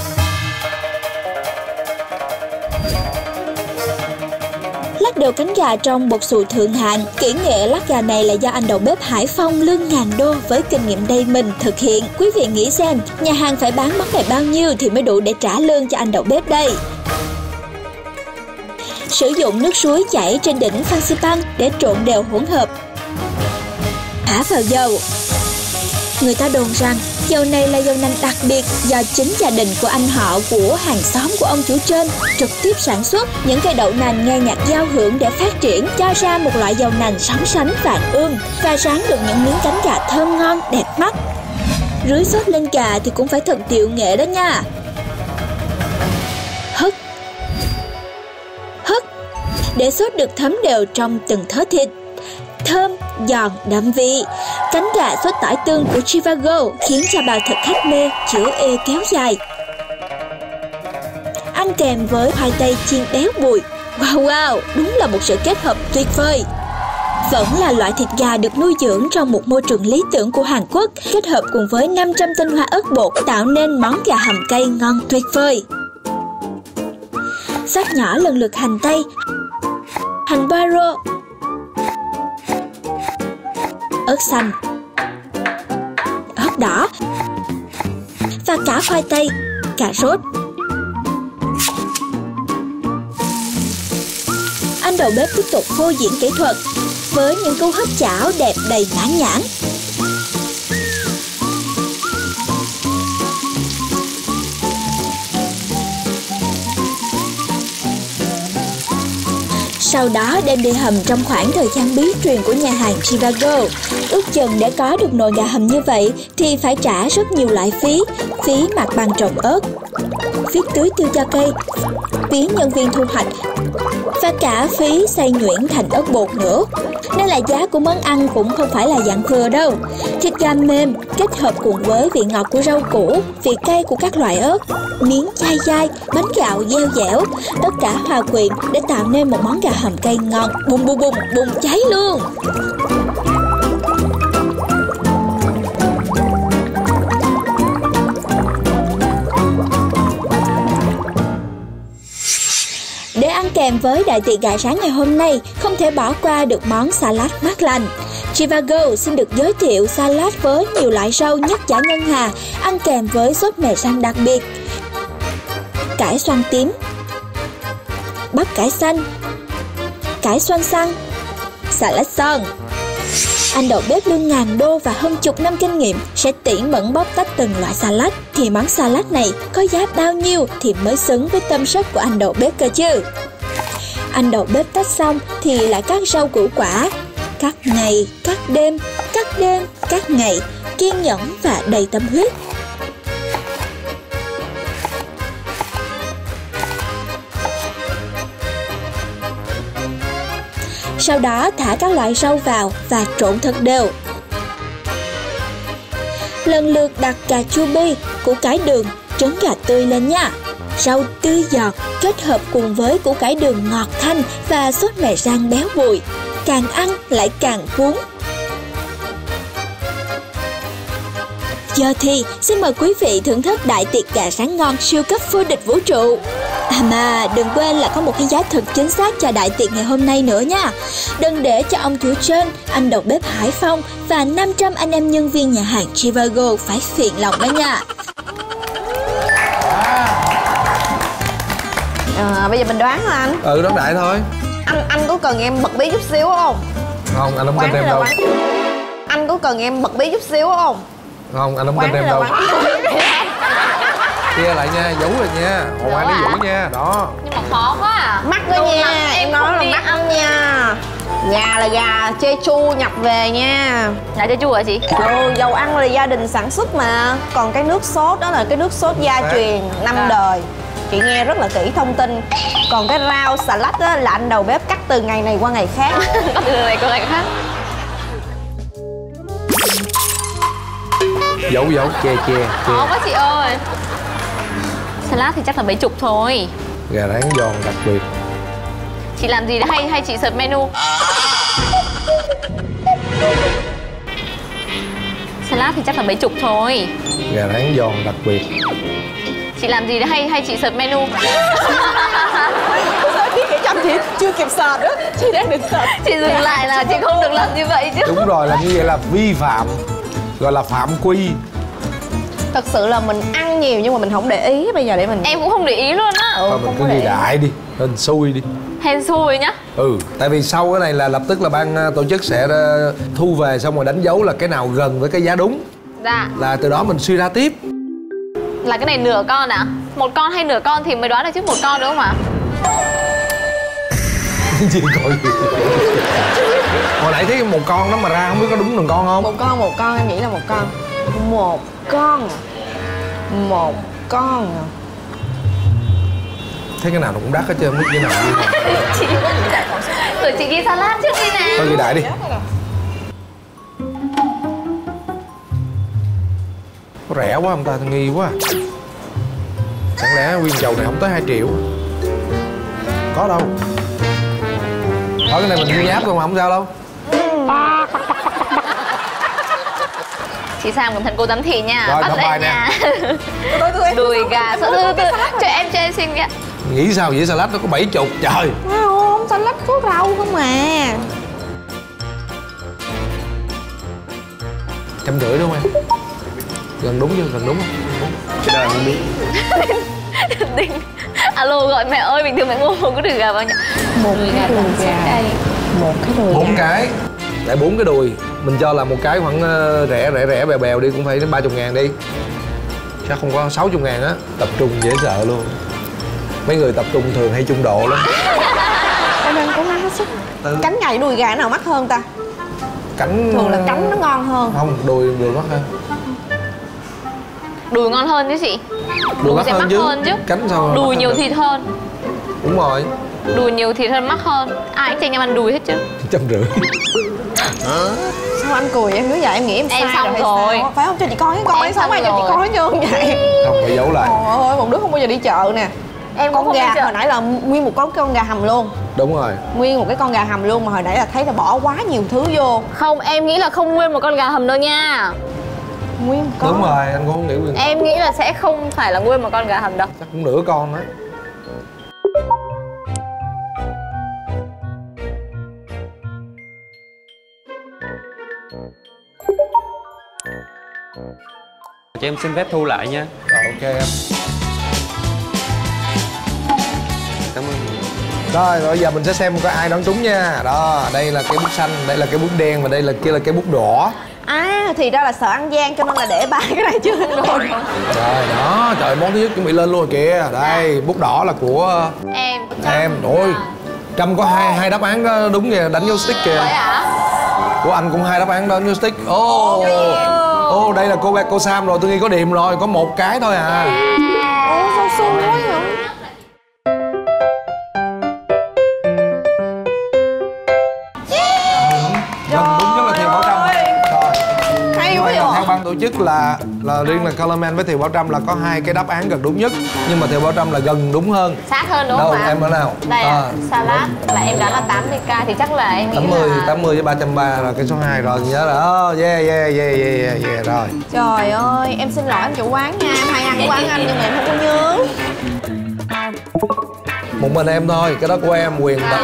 Lắc đều cánh gà trong bột sùi thượng hạng. Kỹ nghệ lắc gà này là do anh đầu bếp Hải Phong lương ngàn đô với kinh nghiệm đầy mình thực hiện. Quý vị nghĩ xem, nhà hàng phải bán món này bao nhiêu thì mới đủ để trả lương cho anh đầu bếp đây. Sử dụng nước suối chảy trên đỉnh phan xi păng để trộn đều hỗn hợp. Thả vào dầu. Người ta đồn rằng dầu này là dầu nành đặc biệt do chính gia đình của anh họ của hàng xóm của ông chủ trên trực tiếp sản xuất. Những cây đậu nành nghe nhạc giao hưởng để phát triển cho ra một loại dầu nành sóng sánh vàng ươm và rán được những miếng cánh gà thơm ngon đẹp mắt. Rưới sốt lên gà thì cũng phải thật điệu nghệ đó nha. Hất. Hất. Để sốt được thấm đều trong từng thớ thịt. Thơm, giòn, đậm vị. Cánh gà sốt tỏi tương của Trivago khiến cho bao thực khách mê chữ ê kéo dài. Ăn kèm với khoai tây chiên béo bùi. Wow wow, đúng là một sự kết hợp tuyệt vời. Vẫn là loại thịt gà được nuôi dưỡng trong một môi trường lý tưởng của Hàn Quốc, kết hợp cùng với năm trăm tinh hoa ớt bột tạo nên món gà hầm cay ngon tuyệt vời. Xắt nhỏ lần lượt hành tây, hành baro, ớt xanh, ớt đỏ và cả khoai tây, cà rốt. Anh đầu bếp tiếp tục phô diễn kỹ thuật với những cú hấp chảo đẹp đầy mãn nhãn. Sau đó đem đi hầm trong khoảng thời gian bí truyền của nhà hàng Trivago. Ước chừng để có được nồi gà hầm như vậy thì phải trả rất nhiều loại phí. Phí mặt bằng trồng ớt, phí tưới tiêu cho cây, phí nhân viên thu hoạch và cả phí xay nhuyễn thành ớt bột nữa. Nên là giá của món ăn cũng không phải là dạng vừa đâu. Thịt gà mềm kết hợp cùng với vị ngọt của rau củ, vị cay của các loại ớt, miếng dai dai, bánh gạo dẻo dẻo, tất cả hòa quyện để tạo nên một món gà hầm cay ngon, bùng bùng bùng bùng cháy luôn. Để ăn kèm với đại tiệc gà rán ngày hôm nay, không thể bỏ qua được món salad mát lành. Trivago xin được giới thiệu salad với nhiều loại rau nhất giả ngân hà, ăn kèm với sốt mè rang đặc biệt. Cải xoăn tím, bắp cải xanh, cải xoăn xăng, salad son. Anh đầu bếp lương ngàn đô và hơn chục năm kinh nghiệm sẽ tỉ mẩn bóc tách từng loại salad. Thì món salad này có giá bao nhiêu thì mới xứng với tâm sức của anh đầu bếp cơ chứ. Anh đầu bếp tách xong thì lại cắt rau củ quả, cắt ngày, cắt đêm, cắt đêm, cắt ngày, kiên nhẫn và đầy tâm huyết. Sau đó thả các loại rau vào và trộn thật đều. Lần lượt đặt cà chua bi, củ cải đường, trứng gà tươi lên nha. rau tươi giọt kết hợp cùng với củ cải đường ngọt thanh và sốt mè rang béo bụi. Càng ăn lại càng cuốn. Giờ thì xin mời quý vị thưởng thức đại tiệc gà rán ngon siêu cấp vô địch vũ trụ. À mà đừng quên là có một cái giá thật chính xác cho đại tiệc ngày hôm nay nữa nha. Đừng để cho ông chủ trên, anh đầu bếp Hải Phong và năm trăm anh em nhân viên nhà hàng Trivago phải phiền lòng đó nha. À, bây giờ mình đoán hả anh? Ừ, đoán đại thôi. Anh anh có cần em bật bí chút xíu không? Không, anh không Quán tin em hay là đâu. quán? Anh có cần em bật bí chút xíu không? Không, anh không Quán tin em hay là đâu. quán? Kia lại nha, giấu rồi nha. Hồi ngoài nó giấu nha, đó. Nhưng mà khó quá à. Mắc đó Đồ nha, nặng em em nói không là đi mắc ăn. ăn nha. Gà là gà Jeju nhập về nha. Gà Jeju hả chị? Ừ, dầu ăn là gia đình sản xuất mà. Còn cái nước sốt đó là cái nước sốt gia truyền năm À. đời. Chị nghe rất là kỹ thông tin. Còn cái rau xà lách á là anh đầu bếp cắt từ ngày này qua ngày khác. Từ này qua ngày khác. Giấu giấu, che che, che. Khó quá chị ơi. Salad thì chắc là mấy chục thôi. Gà rán giòn đặc biệt. Chị làm gì hay hay chị search menu? Salad thì chắc là mấy chục thôi. Gà rán giòn đặc biệt. Chị làm gì hay hay chị search menu? Biết cái chăm chị chưa kịp sờ đó. Chị đang định sờ. Chị dừng lại là chị không được làm như vậy chứ. Đúng rồi, là như vậy là vi phạm. Gọi là phạm quy. Thật sự là mình ăn nhiều nhưng mà mình không để ý. Bây giờ để mình Em cũng không để ý luôn á. ừ, Thôi mình không cứ có để ghi ý. đại đi, hên xui đi. Hên xui nhá. Ừ, tại vì sau cái này là lập tức là ban uh, tổ chức sẽ uh, thu về xong rồi đánh dấu là cái nào gần với cái giá đúng. Dạ. Là từ đó mình suy ra tiếp. Là cái này nửa con à? Một con hay nửa con thì mới đoán được chứ một con đúng không ạ? Gì coi gì. Hồi nãy thấy một con đó mà ra không biết có đúng từng con không? Một con, một con, em nghĩ là một con. Một con. Một con. Thấy cái nào nó cũng đắt hết trơn, không biết cái nào như nào. Chị rồi chị ghi salad trước đi nè. Thôi ghi đại đi. Có rẻ quá không ta, nghi quá. Chẳng lẽ nguyên chầu này không tới hai triệu? Có đâu. Thôi cái này mình nháp thôi mà không sao đâu. Chị Sam cẩn thận cô giám thị nha. Rồi, Bắt cầm lấy bài nè. nha. Tôi tôi Đùi gà sữa từ từ cho em cho em xin cái. Nghĩ sao vậy, salad nó có bảy chục trời. không, salad có rau không à. Trăm rưỡi đúng không em? Gần đúng chưa, gần đúng không? Cái đời không biết. Đinh. Alo gọi mẹ ơi, bình thường mẹ mua một cái đùi gà bao nhiêu? Một Đùi cái gà đùi tầm gà. xếp đây. Một cái đùi Bốn gà. cái. Để bốn cái đùi. Mình cho là một cái khoảng uh, rẻ rẻ rẻ bèo bèo đi cũng phải đến ba chục ngàn đi. Chắc không có sáu chục ngàn á. Tập trung dễ sợ luôn. Mấy người tập trung thường hay trung độ lắm. Em ăn cố gắng hết sức. Ừ. Cánh gà với đùi gà nào mắc hơn ta? Cánh Thường là cánh nó ngon hơn. Không, đùi đùi mắc hơn. Đùi ngon hơn chứ chị. Đùi Đùi mắc sẽ hơn mắc chứ. hơn chứ. Cánh sao mà mắc Đùi hơn nhiều được? thịt hơn. Đúng rồi. Đùi nhiều thịt hơn mắc hơn. Ai cũng tranh nhau ăn đùi hết chứ. Trăm rưỡi. Sao anh cười em nói vậy, em nghĩ em sai Em xong hay rồi. sao? Phải không, cho chị coi cái coi Em sao xong ai cho chị rồi. coi hết trơn vậy. Không, phải giấu lại. Trời ơi, một đứa không bao giờ đi chợ nè. Em cũng Con không gà đi chợ. hồi nãy là nguyên một con con gà hầm luôn. Đúng rồi. Nguyên một cái con gà hầm luôn mà hồi nãy là thấy là bỏ quá nhiều thứ vô. Không, em nghĩ là không nguyên một con gà hầm đâu nha. Nguyên một con. Đúng rồi, anh cũng không nghĩ quyền. Em nghĩ là sẽ không phải là nguyên một con gà hầm đâu. Chắc cũng nửa con đấy. Cho em xin phép thu lại nha. Rồi, ok em. Cảm ơn. Rồi, rồi giờ mình sẽ xem có ai đoán trúng nha. Đó, đây là cái bút xanh, đây là cái bút đen và đây là kia là cái bút đỏ. À thì ra là sợ ăn gian cho nên là để ba cái này trước rồi. Rồi đó, trời món thứ nhất chuẩn bị lên luôn rồi kìa. Đây, bút đỏ là của Em. em. Ôi, Trâm có hai hai đáp án đó đúng kìa, đánh dấu stick kìa. Vậy hả? Của anh cũng hai đáp án đó, đánh dấu stick. Ô, ô đây là cô bé cô Sam rồi, tôi nghĩ có điểm rồi, có một cái thôi à. Ủa sao xui quá vậy? Gần đúng nhất là theo Bảo Trâm. Rồi, Hay như quá vậy là theo vậy. ban tổ chức là là riêng là Colorman với Thiều Bảo Trâm là có hai cái đáp án gần đúng nhất, nhưng mà Thiều Bảo Trâm là gần đúng hơn. Sát hơn đúng đâu, không ạ? em ở nào? Đây à, à, salad là em đoán là tám mươi k thì chắc là em nghĩ tám mươi, là tám mươi với ba trăm ba là cái số hai rồi, nhớ rồi. Oh, yeah, yeah, yeah, yeah, yeah, yeah, rồi. Trời ơi, em xin lỗi anh chủ quán nha, em hay ăn quán anh nhưng mà em không có nhớ. Một mình em thôi, cái đó của em quyền à.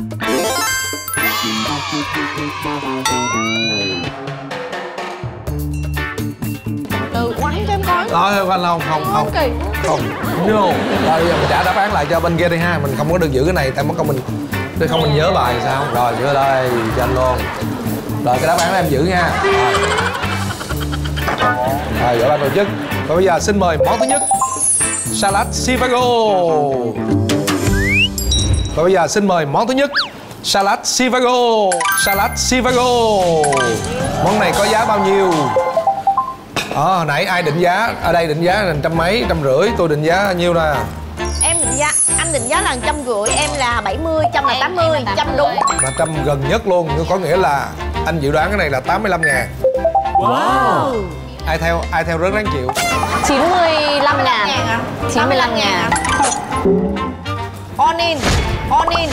Ừ, quán cho em coi. Đó, anh không, không, không, kỳ. không, no. Rồi bây giờ mình trả đáp án lại cho bên kia đi ha, mình không có được giữ cái này, tại mất công mình, để không mình nhớ bài sao? Rồi, đưa đây, cho anh luôn. Rồi, cái đáp án đó em giữ nha. Rồi, rồi gửi ban tổ chức. Và bây giờ xin mời món thứ nhất, salad Sivago. Và bây giờ xin mời món thứ nhất, salad Sivago. Salad Sivago. Món này có giá bao nhiêu? Ờ, hồi nãy ai định giá? Ở đây định giá là trăm mấy, trăm rưỡi. Tôi định giá nhiêu nè? Em định giá, anh định giá là trăm rưỡi, em là bảy mươi, trăm là tám mươi, trăm đúng. Mà trăm gần nhất luôn, có nghĩa là anh dự đoán cái này là tám mươi lăm ngàn. Wow. Ai theo, ai theo rất đáng chịu. chín mươi lăm ngàn. chín mươi lăm ngàn. On in, on in.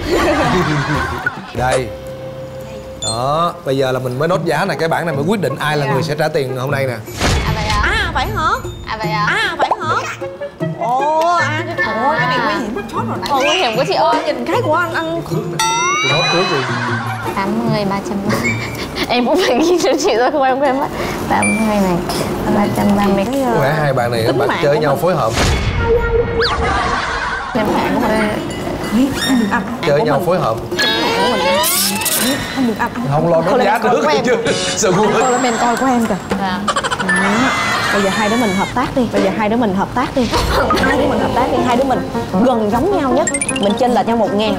Đây. Đó, bây giờ là mình mới nốt giá này, cái bảng này mới quyết định ai là người sẽ trả tiền hôm nay nè. À vậy à? À vậy hả? À vậy à? À vậy hả? Ồ, à, ôi cái này nguy hiểm quá chót rồi nãy. Ồ, nguy hiểm quá chị ơi. Nhìn cái của anh, anh Tôi nốt trước đi. tám mươi, ba trăm. Em cũng phải ghi cho chị rồi, không em quên mất. tám mươi này, ba trăm ba mươi. Có vẻ hai bạn này các bạn chơi nhau phối hợp. Em hạng của mình. Chơi nhau phối hợp. Không được ăn. Không lo nốt giá được chứ. Sợ quên. Coi lên bên coi của em kìa. Dạ. Bây giờ hai đứa mình hợp tác đi. Bây giờ hai đứa mình hợp tác đi. Hai đứa mình hợp tác đi. Hai đứa mình gần giống nhau nhất. Mình chênh lệch nhau một ngàn.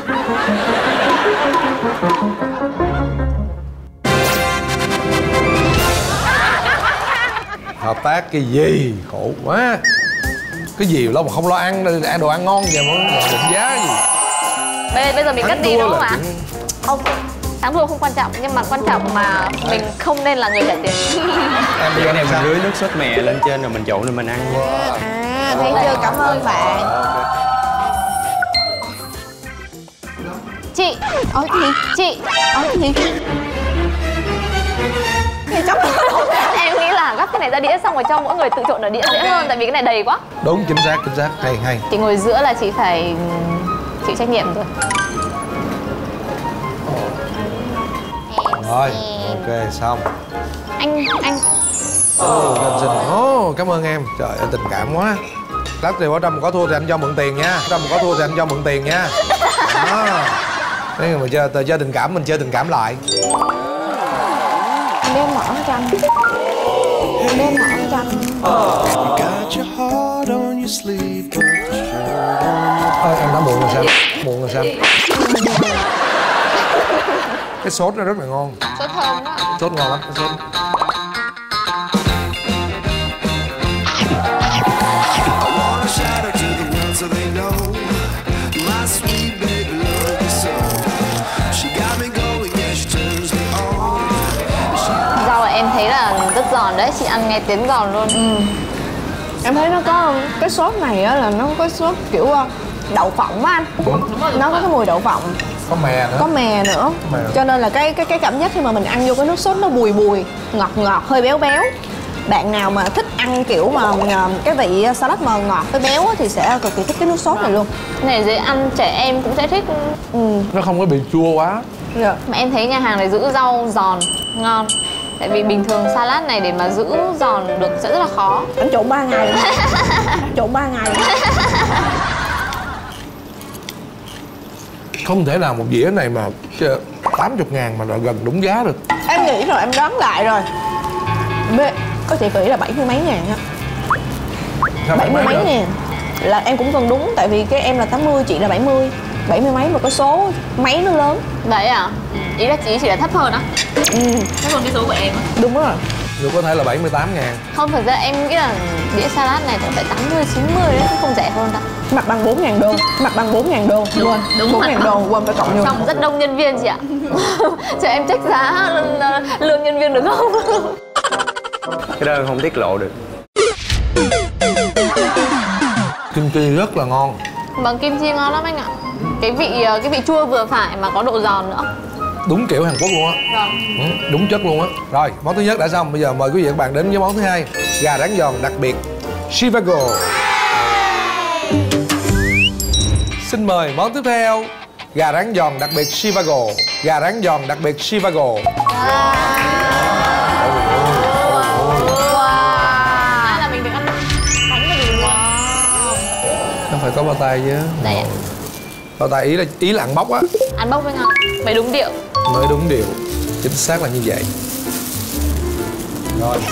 Hợp tác cái gì? Khổ quá. Cái gì lo mà không lo ăn, ăn đồ ăn ngon vậy mà định giá gì. Bây, bây giờ mình cất đi đúng không ạ? Chuyện... Không. Thắng thua không quan trọng, nhưng mà quan trọng mà mình không nên là người trả tiền. Em bây giờ này sao? mình rưới nước sốt mè lên trên rồi mình trộn rồi mình ăn. À, thấy chưa? Cảm ơn bạn. Chị. Ôi cái gì? Chị. Ôi cái gì? Cái chóc. Em nghĩ là gắp cái này ra đĩa xong rồi cho mỗi người tự trộn ở đĩa dễ hơn, tại vì cái này đầy quá. Đúng, chính xác, chính xác, hay, hay. Chị ngồi giữa là chị phải chịu trách nhiệm rồi. Rồi, ok, xong. Anh, anh. Ồ, oh, xin. Oh, cảm ơn em. Trời ơi, tình cảm quá. Lát thì Bảo Trâm có thua thì anh cho mượn tiền nha. Trâm có thua thì anh cho mượn tiền nha. Đó. Thế mà chơi, chơi tình cảm, mình chơi tình cảm lại. Anh đem mở cho anh. Anh đem mở cho anh. Ôi, em đã muộn rồi sao? Muộn rồi sao? Cái sốt nó rất là ngon. Sốt thơm đó. Sốt ngon lắm, cái sốt. Rau là em thấy là rất giòn đấy, chị ăn nghe tiếng giòn luôn. Ừ. Em thấy nó có cái sốt này á, là nó có sốt kiểu đậu phộng á anh. Đúng. Nó có cái mùi đậu phộng. Có mè nữa. Có mè nữa. Mè. Cho nên là cái cái cái cảm giác khi mà mình ăn vô cái nước sốt nó bùi bùi, ngọt ngọt, hơi béo béo. Bạn nào mà thích ăn kiểu mà cái vị salad mà ngọt với béo á, thì sẽ cực kỳ thích cái nước sốt này luôn. Cái này dễ ăn, trẻ em cũng sẽ thích. Ừ. Nó không có bị chua quá. Yeah. Mà em thấy nhà hàng này giữ rau giòn, ngon. Tại vì bình thường salad này để mà giữ giòn được sẽ rất là khó. Anh trộn ba ngày rồi. Trộn ba ngày rồi. Không thể nào một dĩa này mà tám mươi ngàn mà gần đúng giá được. Em nghĩ rồi, em đoán lại rồi. Bê, có chị nghĩ là bảy mươi mấy ngàn á. Bảy mươi mấy ngàn là em cũng gần đúng, tại vì cái em là tám mươi, chị là bảy mươi. Bảy mươi mấy mà có số mấy nó lớn. Đấy à? Ý là chị chỉ là thấp hơn á? Ừ. Thấp hơn cái số của em á? Đúng rồi. Được, có thể là bảy mươi tám ngàn. Không, thực ra em nghĩ là đĩa salad này cũng phải tám mươi, chín mươi đấy, chứ không rẻ hơn đâu. Mặt bằng bốn ngàn đô. Mặt bằng bốn ngàn đô. Quên, đúng bốn ngàn đô, quên phải cộng vô. Trong rất đông nhân viên chị ạ. Cho em check giá lương nhân viên được không? Cái đơn không tiết lộ được. Kim chi rất là ngon. Vâng, kim chi ngon lắm anh ạ. Cái vị cái vị chua vừa phải mà có độ giòn nữa. Đúng kiểu Hàn Quốc luôn á. Vâng. Ừ, đúng chất luôn á. Rồi, món thứ nhất đã xong, bây giờ mời quý vị và các bạn đến với món thứ hai, gà rán giòn đặc biệt Chivago. Xin mời món tiếp theo, gà rán giòn đặc biệt Chivago. Gà rán giòn đặc biệt Chivago. Ai là mình được ăn bánh của mình luôn. Nó phải có bao tay chứ. Đây ạ. Bao tay ý là ý là ăn bóc á. Ăn bốc với ngon, mới đúng điệu. Mới đúng điệu, chính xác là như vậy. Rồi.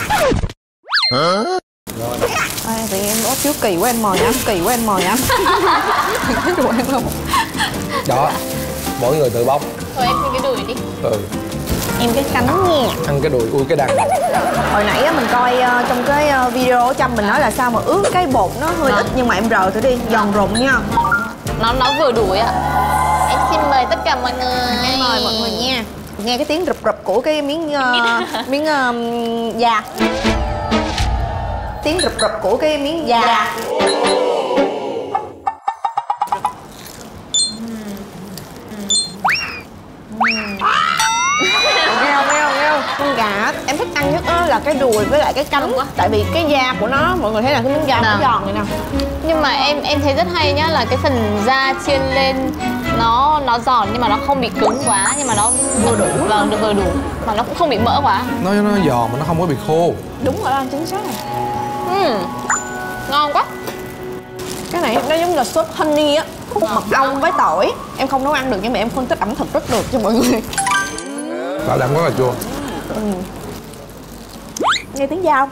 Rồi. Ê, thì em bóp trước kỳ quá anh mời anh, kỳ quá anh mời anh. Thấy đồ ăn không? Đó, mỗi người tự bóc. Thôi em xin cái đùi đi. Ừ. Em cái cánh nha. Ăn cái đùi, ui cái đằng. Hồi nãy á, mình coi uh, trong cái uh, video ở trong mình nói là sao mà ướp cái bột nó hơi ít, nhưng mà em rờ thử đi, giòn rụng nha. Nó nó vừa đủ ấy ạ. Em xin mời tất cả mọi người. Em mời mọi người nha. Nghe cái tiếng rụp rụp của cái miếng uh, miếng uh, da. Tiếng rụp rụp của cái miếng da. da. Nghe không, nghe không, nghe không? Con gà em thích ăn nhất là cái đùi với lại cái cánh. Tại vì cái da của nó, mọi người thấy là cái miếng da nó giòn vậy nè. Nhưng mà em em thấy rất hay nhá, là cái phần da chiên lên nó nó giòn nhưng mà nó không bị cứng quá, nhưng mà nó vừa đủ. Vâng, được vừa đủ mà nó cũng không bị mỡ quá. Nó nó giòn mà nó không có bị khô. Đúng rồi anh, chính xác rồi. Ừ. Ngon quá. Cái này nó giống là sốt honey á, mật ong với tỏi. Em không nấu ăn được nhưng mà em phân tích ẩm thực rất được cho mọi người. Bảo đảm rất là chua. Ừ. Nghe tiếng dao.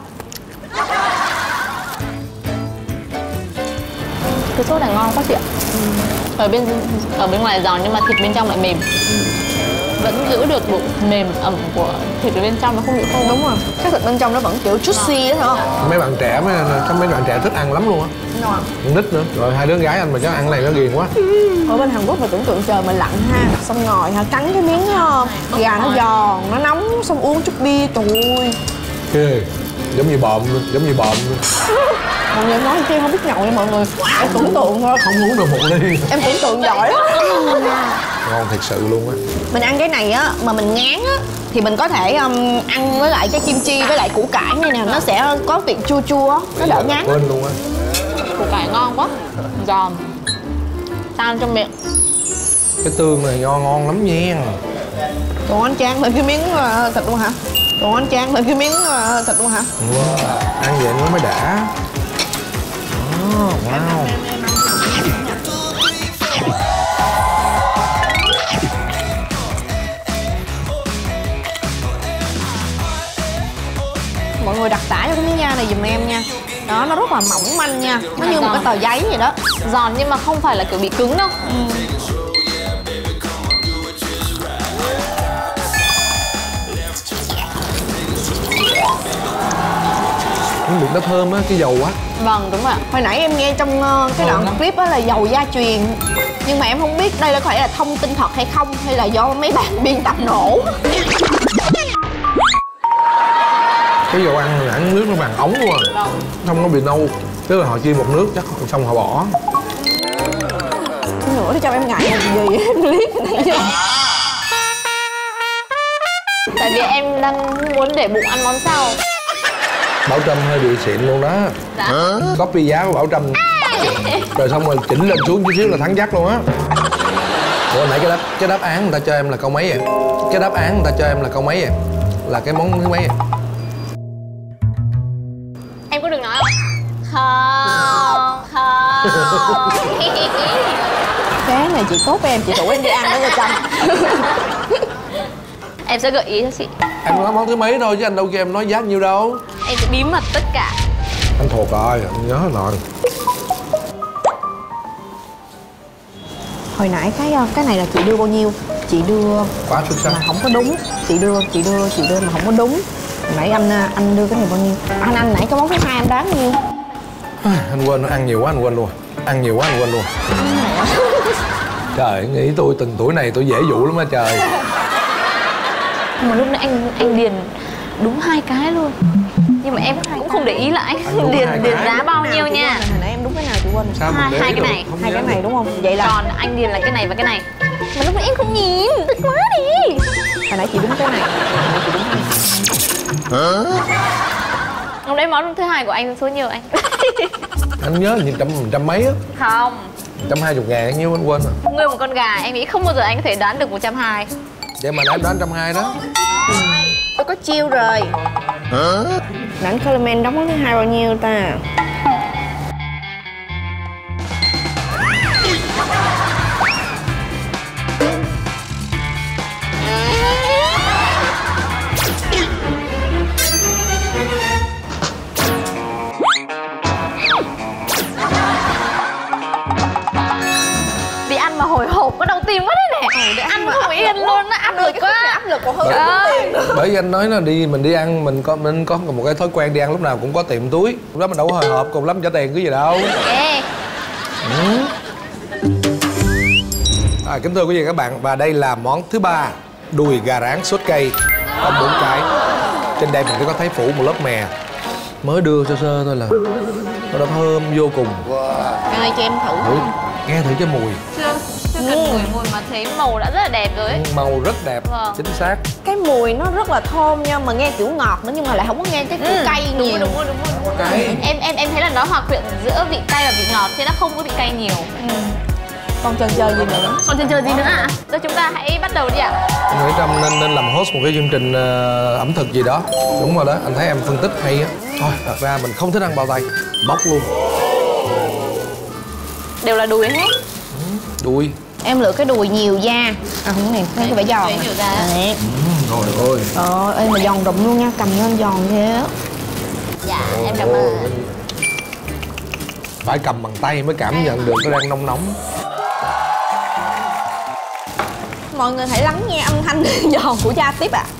Cái sốt này ngon quá chị ạ. Ừ. Ở bên ở bên ngoài giòn nhưng mà thịt bên trong lại mềm. Vẫn giữ được độ mềm ẩm của thịt ở bên trong, nó không bị khô. Đúng rồi. Cái thịt bên trong nó vẫn kiểu juicy á, phải không? Mấy bạn trẻ, mấy, mấy bạn trẻ thích ăn lắm luôn á. Đúng rồi. Con nít nữa. Rồi hai đứa gái anh mà chắc ăn cái này nó ghiền quá. Ở bên Hàn Quốc mà tưởng tượng trời mà lạnh ha, xong ngồi ha, cắn cái miếng gà nó giòn, nó nóng, xong uống chút bia, trời ơi. Ghê. Giống như bòm luôn, giống như bòm luôn. Mọi người nói em không biết nhậu nha mọi người. Em tưởng tượng thôi. Không uống được một ly. Em tưởng tượng giỏi lắm. Ngon thật sự luôn á. Mình ăn cái này á mà mình ngán á thì mình có thể um, ăn với lại cái kim chi với lại củ cải này nè, nó sẽ có vị chua chua, nó đỡ ngán. Quên luôn á. Củ cải ngon quá, giòn, tan trong miệng. Cái tương này ngon ngon lắm nha. Còn anh Trang lên cái miếng uh, thịt luôn hả? Còn anh Trang lên cái miếng uh, thịt luôn hả? Wow. Ăn vậy nó mới đã. Oh, wow. Mọi người đặt tả cho cái miếng da này giùm em nha. Đó, nó rất là mỏng manh nha. Nó như một cái tờ giấy vậy đó. Giòn nhưng mà không phải là kiểu bị cứng đâu. Ừ. Không được, nó thơm á, cái dầu á. Vâng, đúng rồi ạ. Hồi nãy em nghe trong uh, cái đoạn clip á là dầu gia truyền. Nhưng mà em không biết đây là có phải là thông tin thật hay không, hay là do mấy bạn biên tập nổ. Cái dầu ăn là ăn nước nó vàng ống luôn à. Không có bị nâu. Tức là họ chiên một nước chắc xong họ bỏ. Cái nữa thì cho em ngại làm gì em clip này chứ. Tại vì em đang muốn để bụng ăn món sau. Bảo Trâm hơi bị xịn luôn đó. Dạ. Copy giá của Bảo Trâm. Rồi xong rồi chỉnh lên xuống chút xíu là thắng chắc luôn á. Ủa nãy cái đáp, cái đáp án người ta cho em là câu mấy vậy? Cái đáp án người ta cho em là câu mấy vậy? Là cái món thứ mấy vậy? Em có được nói không? Không, không. Cái này chị tốt với em, chị rủ em đi ăn đó nha Trâm. Em sẽ gợi ý cho chị. Em nói món thứ mấy thôi chứ anh đâu kêu em nói giá nhiêu đâu. Em sẽ bí mật tất cả. Anh thuộc rồi, anh nhớ rồi. Hồi nãy cái cái này là chị đưa bao nhiêu? Chị đưa quá xuất sắc mà không có đúng. Chị đưa, chị đưa, chị đưa mà không có đúng. Hồi nãy anh anh đưa cái này bao nhiêu? Anh anh nãy cái món thứ hai em đoán bao nhiêu? Anh quên, ăn nhiều quá anh quên luôn. Ăn nhiều quá anh quên luôn. Trời, nghĩ tôi từng tuổi này tôi dễ dụ lắm á trời. Nhưng mà lúc nãy anh anh điền đúng hai cái luôn. Nhưng mà em cũng không để ý là anh đúng điền hai điền cái. giá bao nhiêu nha. Hồi nãy em đúng cái nào chị quên rồi. Sao mình Hai- để hai ý cái được? này. Không Hai nhớ cái được. này đúng không? Vậy là Còn anh điền là cái này và cái này. Mà lúc nãy em không nhìn, tức quá đi. hồi nãy chị đúng cái này. Hồi nãy chị đúng cái này. Lúc đấy món thứ hai của anh số nhiêu anh? Anh nhớ như trăm trăm mấy á, Không, trăm hai chục ngàn nhiêu anh quên rồi. nguyên một con gà em nghĩ không bao giờ anh có thể đoán được một trăm hai mươi. Vậy mà nãy em đoán trăm hai đó. Tôi có chiêu rồi. Nãy Coleman đóng món thứ hai bao nhiêu ta? Đi ăn mà hồi hộp có đau tim quá đấy này. Ăn không yên luôn á, áp lực quá. Áp lực còn hơn Trời ơi. tiền nữa. Bởi vì anh nói là đi mình đi ăn mình có mình có một cái thói quen đi ăn lúc nào cũng có tiệm túi. Lúc đó mình đâu có hồi hộp cùng lắm trả tiền cái gì đâu. Ê, Ừ. À, kính thưa quý vị các bạn, và đây là món thứ ba, đùi gà rán sốt cây có bốn cái. Trên đây mình chỉ có thấy phủ một lớp mè, mới đưa sơ sơ thôi là nó đã thơm vô cùng. Anh ơi cho em thử. Thử, nghe thử cái mùi. chưa, chưa cần mùi mùi mà thấy màu đã rất là đẹp rồi ấy. Màu rất đẹp, Vâng. chính xác. Cái mùi nó rất là thơm nha, mà nghe kiểu ngọt nữa nhưng mà lại không có nghe cái kiểu Ừ, cay đúng nhiều. rồi, đúng rồi, đúng rồi, đúng rồi. Cái Em em em thấy là nó hòa quyện giữa vị cay và vị ngọt chứ nó không có vị cay nhiều. Còn chần chờ gì nữa? Còn chần chờ gì nữa ạ? Rồi chúng ta hãy bắt đầu đi ạ. anh nghĩ Trâm nên nên làm host một cái chương trình ờ, ẩm thực gì đó. Đúng rồi đó, anh thấy em phân tích hay á. Thôi, thật ra mình không thích ăn bao tay, bóc luôn. Đều là đùi hết. Đùi. Em lựa cái đùi nhiều da. À không này, thấy có vẻ giòn. Đấy, nhiều da. Đấy. Rồi ơi. Trời ơi mà giòn rụm luôn nha, cầm lên giòn thế á. Dạ, em cảm ơn. Phải cầm bằng tay mới cảm nhận được nó đang nóng nóng. Mọi người hãy lắng nghe âm thanh giòn của da tiếp ạ.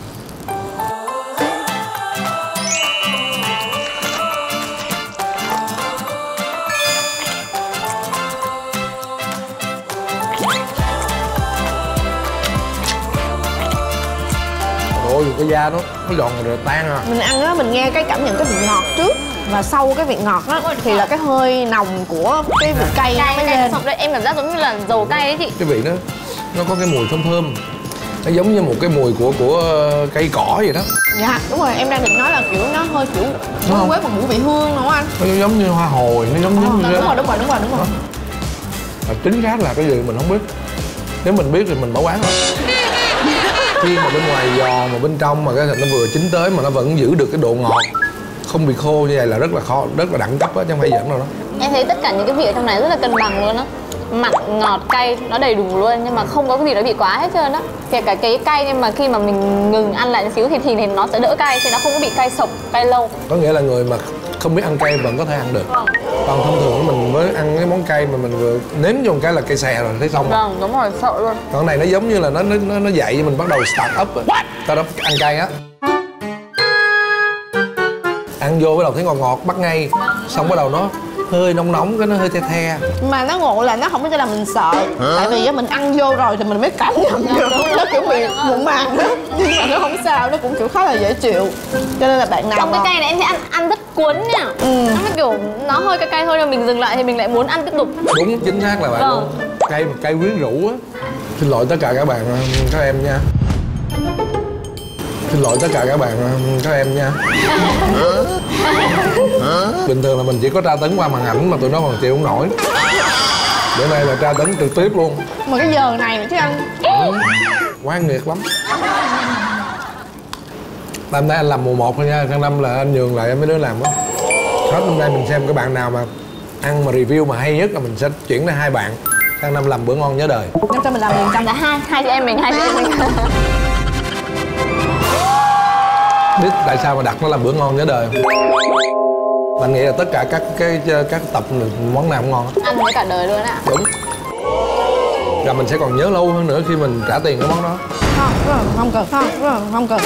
Ôi, cái da nó nó giòn rồi tan à. Mình ăn á, mình nghe cái cảm nhận cái vị ngọt trước. Và sau cái vị ngọt á, thì là cái hơi nồng của cái vị cay nó Cay mới cay lên. sọc đấy, em cảm giác giống như là dầu cay ấy chị. Cái vị nó nó có cái mùi thơm thơm. Nó giống như một cái mùi của của cây cỏ vậy đó. Dạ, đúng rồi, em đang định nói là kiểu nó hơi kiểu Đúng không? quế bằng mũ vị hương đúng không anh? Nó giống như hoa hồi, nó giống như Đúng rồi, đúng rồi, đúng rồi, đúng rồi. Mà chính xác là cái gì mình không biết. Nếu mình biết thì mình bỏ quán rồi. Khi mà bên ngoài giòn mà bên trong mà cái thịt nó vừa chín tới mà nó vẫn giữ được cái độ ngọt, không bị khô như vậy là rất là khó, rất là đẳng cấp á chứ không phải giỡn đâu đó. Em thấy tất cả những cái vị ở trong này rất là cân bằng luôn á. Mặn, ngọt, cay nó đầy đủ luôn nhưng mà không có cái gì nó bị quá hết trơn á. Kể cả cái cay nhưng mà khi mà mình ngừng ăn lại một xíu thì thì thì nó sẽ đỡ cay chứ nó không có bị cay sộc, cay lâu. Có nghĩa là người mà không biết ăn cay vẫn có thể ăn được. Vâng. Còn thông thường mình mới ăn cái món cay mà mình vừa nếm vô một cái là cây xè rồi thấy xong rồi. Vâng, đúng rồi, sợ luôn. Còn cái này nó giống như là nó nó nó, nó dạy cho mình bắt đầu start up á. Sau đó ăn cay á. Ăn vô bắt đầu thấy ngọt ngọt bắt ngay. Xong bắt đầu nó hơi nóng nóng cái nó hơi the the. Mà nó ngộ là nó không có cho làm mình sợ. Tại vì á, mình ăn vô rồi thì mình mới cảm nhận được. Nó kiểu bị muộn màng đó. Nhưng mà nó không sao, nó cũng kiểu khá là dễ chịu. Cho nên là bạn nào Trong cái mà... cay này em thấy ăn ăn rất cuốn nha. Ừ. Nó mới kiểu nó hơi cay cay thôi nhưng mình dừng lại thì mình lại muốn ăn tiếp tục. Đúng chính xác là vậy Vâng. luôn. Cay mà cay quyến rũ á. Xin lỗi tất cả các bạn các em nha. Xin lỗi tất cả các bạn các em nha. Bình thường là mình chỉ có tra tấn qua màn ảnh mà tụi nó còn chịu không nổi. Bữa nay là tra tấn trực tiếp luôn. Mà cái giờ này nữa chứ anh. Quá nghiệt lắm. Năm nay anh làm mùa một thôi nha, tháng năm là anh nhường lại mấy đứa làm á. Hết hôm nay mình xem cái bạn nào mà ăn mà review mà hay nhất là mình sẽ chuyển ra hai bạn. Tháng năm làm bữa ngon nhớ đời. Năm cho mình làm liền trăm. Là hai hai chị em mình, hai chị em mình. Biết tại sao mà đặt nó làm bữa ngon nhớ đời không? Anh nghĩ là tất cả các cái các tập món nào cũng ngon á. Ăn với cả đời luôn ạ. Đúng. Rồi mình sẽ còn nhớ lâu hơn nữa khi mình trả tiền cái món đó. Không, không cần, không, không cần.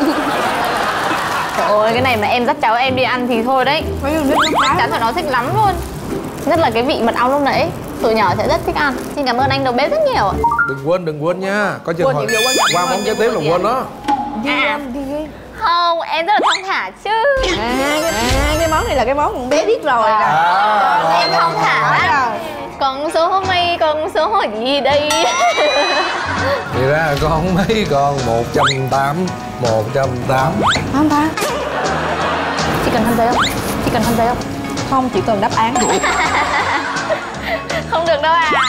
Trời ơi, cái này mà em dắt cháu em đi ăn thì thôi đấy. Mấy đứa nó Chắc chắn là nó thích lắm luôn. Nhất là cái vị mật ong lúc nãy, tụi nhỏ sẽ rất thích ăn. Xin cảm ơn anh đầu bếp rất nhiều ạ. Đừng quên, đừng quên nha. Có chừng Quên hồi nhiều, quên nhiều, qua quên món kế nhiều, tiếp là quên quên nhiều. đó. đi À. ăn, đi đi. Không, em rất là thong thả chứ. À, à cái món này là cái món con bé biết rồi. À, à, rồi, Em thong thả rồi. Con số mấy, con số gì đây? Thì ra là con mấy con một trăm tám, một trăm tám. Không ta? Chị cần khăn giấy không? Chị cần khăn giấy không? Không, chỉ cần đáp án. Không được đâu à.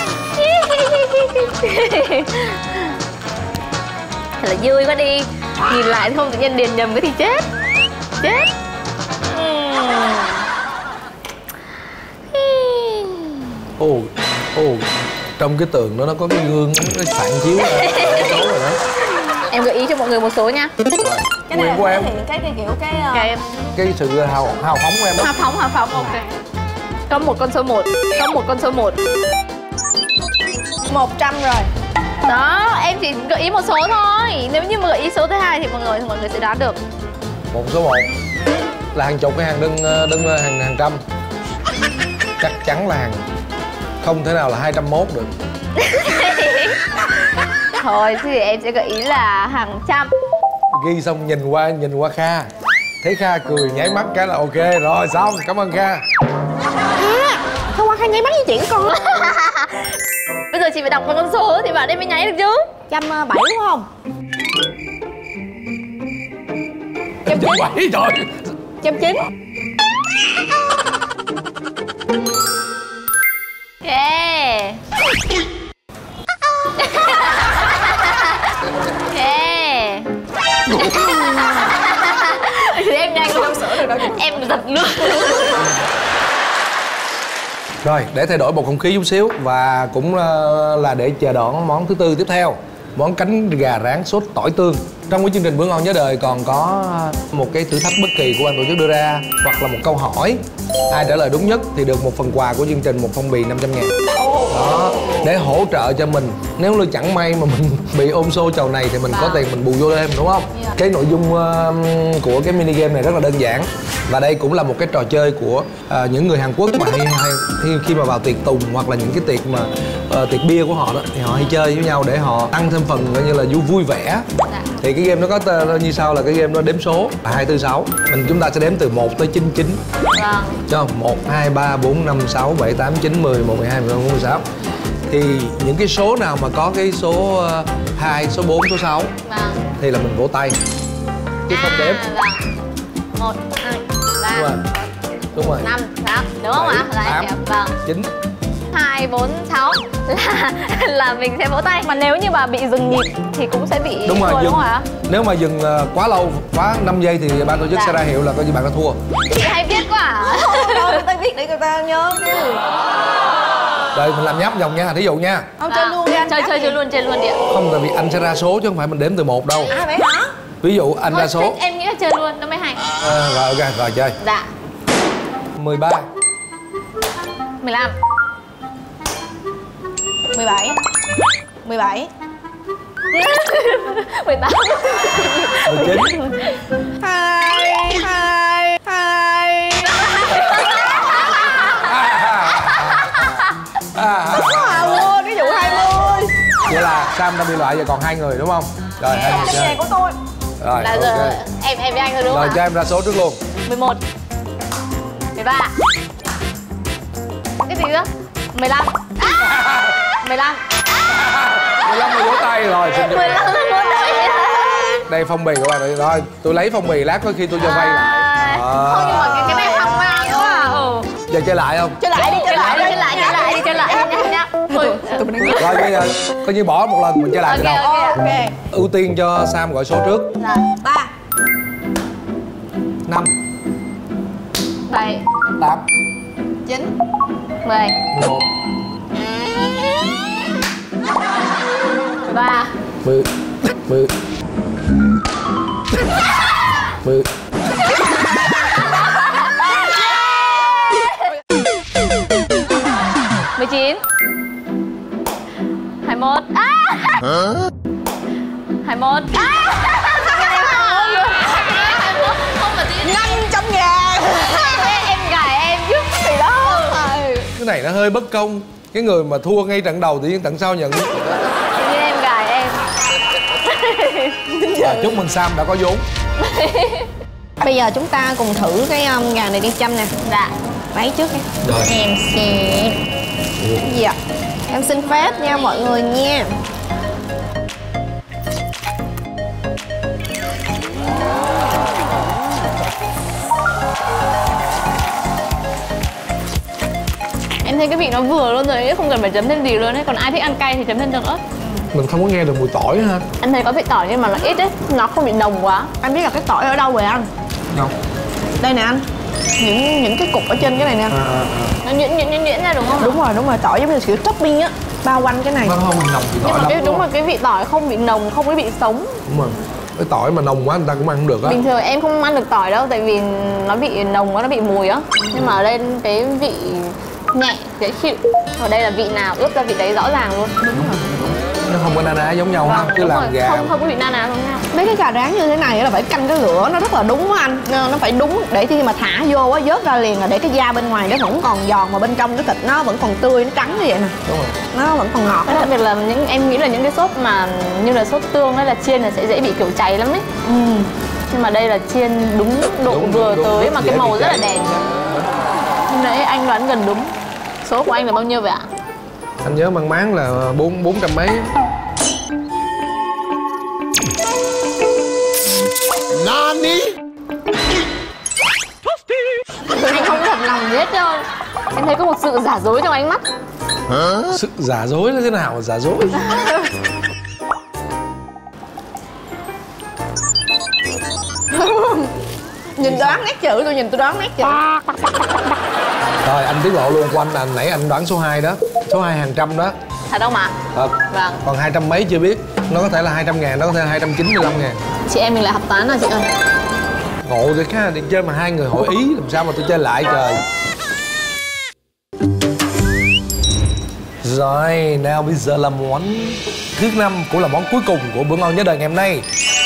Thật là vui quá đi. Nhìn lại không tự nhiên điền nhầm cái thì chết. Chết. Ồ, ồ, trong cái tường đó nó có cái gương nó phản chiếu ra cái số rồi đó. Em gợi ý cho mọi người một số nha. Cái này Quyền của là em. thể hiện cái cái kiểu cái uh, Cái Cái sự hào hào phóng của em đó. hào phóng, hào phóng, ok. Có một con số một, có một con số một. một trăm rồi. Đó, em chỉ gợi ý một số thôi. Nếu như mà gợi ý số thứ hai thì mọi người thì mọi người sẽ đoán được. Một số một là hàng chục hay hàng đơn đơn hàng hàng trăm. Chắc chắn là hàng không thể nào là hai trăm mốt được. Thôi thì em sẽ gợi ý là hàng trăm. Ghi xong nhìn qua nhìn qua Kha, thấy Kha cười nháy mắt cái là ok rồi, xong, cảm ơn Kha. À, hôm qua Kha nháy mắt với chuyện con. Bây giờ chị phải đọc một con số thì bạn em mới nháy được chứ. Trăm bảy đúng không? Trăm bảy rồi. Trăm chín. Yeah. Yeah. Thì em nhanh luôn. Em giật luôn. Rồi, để thay đổi bầu không khí chút xíu và cũng là để chờ đón món thứ tư tiếp theo, món cánh gà rán sốt tỏi tương. Trong cái chương trình Bữa Ngon Nhớ Đời còn có một cái thử thách bất kỳ của ban tổ chức đưa ra, hoặc là một câu hỏi, ai trả lời đúng nhất thì được một phần quà của chương trình, một phong bì năm trăm ngàn. Đó, để hỗ trợ cho mình. Nếu như chẳng may mà mình bị ôm xô chầu này thì mình có tiền mình bù vô thêm, đúng không? Cái nội dung uh, của cái mini game này rất là đơn giản. Và đây cũng là một cái trò chơi của uh, những người Hàn Quốc mà hay, hay khi, khi mà vào tiệc tùng hoặc là những cái tiệc mà uh, tiệc bia của họ đó, thì họ hay chơi với nhau để họ tăng thêm phần coi như là vui vui vẻ. Thì cái game nó có tên như sau là cái game nó đếm số là hai tư sáu. Mình chúng ta sẽ đếm từ một tới chín mươi chín. Vâng. Chứ không? một, hai, ba, bốn, năm, sáu, bảy, tám, chín, mười, một, mười hai, mười ba, mười sáu. Thì những cái số nào mà có cái số uh, hai, số bốn, số sáu Vâng. thì là mình vỗ tay chứ không đếm. À, vâng. một, hai, ba, Đúng rồi. Đúng rồi. năm, sáu, đúng không ạ? Là em hiểu. Vâng. chín. hai, bốn, sáu là là mình sẽ vỗ tay. Mà nếu như mà bị dừng nhịp thì cũng sẽ bị Đúng rồi, thua, dừng. đúng không ạ? Nếu mà dừng uh, quá lâu, quá năm giây thì ban tổ chức Dạ. sẽ ra hiệu là coi như bạn đã thua. Chị hay biết quá à? Đâu, người ta biết để người ta nhớ chứ. Rồi mình làm nháp vòng nha, thí dụ nha. Không chơi luôn đi anh. Chơi chơi chơi luôn, chơi luôn đi ạ. Không, tại vì anh sẽ ra số chứ không phải mình đếm từ một đâu. À vậy hả? Ví dụ anh Thôi, ra số. thế em nghĩ là chơi luôn, nó mới hay. À, rồi ok, rồi chơi. Dạ. mười ba. mười lăm. mười bảy. mười bảy. mười tám. mười chín. Hai, hai, hai. À, À, quên cái vụ hai mươi. vậy là Sam đã bị loại, giờ còn hai người đúng không? Rồi hai người Cái chơi. này của tôi. Rồi Là giờ ok. em em với anh thôi đúng Rồi không cho ạ? em ra số trước luôn. mười một. mười ba. Cái gì nữa? mười lăm. mười lăm. mười lăm người vỗ tay rồi. Xin mười lăm là vỗ tay. đây phong bì của bạn rồi. Rồi tôi lấy phong bì lát có khi tôi cho vay lại. Không, nhưng mà cái cái này hoang mang quá à. Ừ. Giờ chơi lại không? Chơi lại đi, chơi lại đi. Chơi lại, chơi lại đi, chơi lại đi nhá. Thôi. Rồi bây giờ coi như bỏ một lần mình chơi lại từ Ok, đầu. ok. Ok. Ưu tiên cho Sam gọi số trước. Rồi. Ba. Năm. bảy. Tám. Chín. mười. Mười một. mười ba. Mười. Mười. Mười. mười chín. hai mươi mốt. À! hai mươi mốt. À! Không mà tí năm trăm ngàn. em gài em chứ thì đó. Cái này nó hơi bất công. Cái người mà thua ngay trận đầu tự nhiên tận sau nhận. Tự nhiên em gài em. À, chúc mừng Sam đã có vốn. Bây giờ chúng ta cùng thử cái um, gà này đi chăm nè. Dạ. Lấy trước đi. Rồi. Em xin. Dạ. Em xin phép nha mọi người nha. Em thấy cái vị nó vừa luôn rồi, không cần phải chấm thêm gì luôn ấy. Còn ai thích ăn cay thì chấm thêm nữa. Mình không có nghe được mùi tỏi ha. Anh thấy có vị tỏi nhưng mà nó ít ấy, nó không bị nồng quá. Anh biết là cái tỏi ở đâu rồi anh? Đâu? Đây nè anh. Những những cái cục ở trên cái này nè. À, à, à. Nó nhuyễn nhuyễn nhuyễn nhuyễn ra đúng không? Đúng rồi, đúng rồi, tỏi giống như kiểu topping á, bao quanh cái này. Nó không bị nồng thì Nhưng tỏi mà cái, lắm. đúng rồi, cái vị tỏi không bị nồng, không có bị sống. Đúng rồi. Cái tỏi mà nồng quá người ta cũng ăn không được á. Bình thường em không ăn được tỏi đâu, tại vì nó bị nồng quá, nó bị mùi á. Nhưng mà ở đây cái vị nhẹ, dễ chịu. Ở đây là vị nào ướp gia vị đấy rõ ràng luôn. Đúng rồi. Nó không có na ná giống nhau ha, cứ làm rồi. gà. Không, không có bị na ná giống nhau. Mấy cái gà rán như thế này là phải canh cái lửa nó rất là đúng á anh. Nó phải đúng để khi mà thả vô á, vớt ra liền là để cái da bên ngoài nó vẫn còn giòn mà bên trong cái thịt nó vẫn còn tươi, nó trắng như vậy nè. Đúng rồi. Nó vẫn còn ngọt. Cái đặc biệt là những em nghĩ là những cái sốt mà như là sốt tương hay là chiên là sẽ dễ bị kiểu cháy lắm ấy. Ừ. Nhưng mà đây là chiên đúng độ Đúng, vừa đúng, tới đúng, mà dễ cái màu bị rất là cháy. đẹp. Hôm nãy anh đoán gần đúng. Số của anh là bao nhiêu vậy ạ? Anh nhớ mang máng là bốn bốn trăm mấy. Nani? Anh không thật lòng gì hết đâu. Em thấy có một sự giả dối trong ánh mắt. Hả? Sự giả dối là thế nào mà giả dối? Nhìn đoán nét chữ, tôi nhìn tôi đoán nét chữ. Rồi anh tiết lộ luôn của anh là nãy anh đoán số hai đó. Số hai hàng trăm đó. Thật đâu mà. Thật. Vâng. Còn hai trăm mấy chưa biết. Nó có thể là hai trăm ngàn, nó có thể là hai trăm chín mươi lăm ngàn. Chị em mình lại học toán rồi chị ơi. Ngộ thì ha, đi chơi mà hai người hội ý làm sao mà tôi chơi lại trời. Rồi, nào bây giờ là món thứ năm, cũng là món cuối cùng của bữa ngon nhớ đời ngày hôm nay.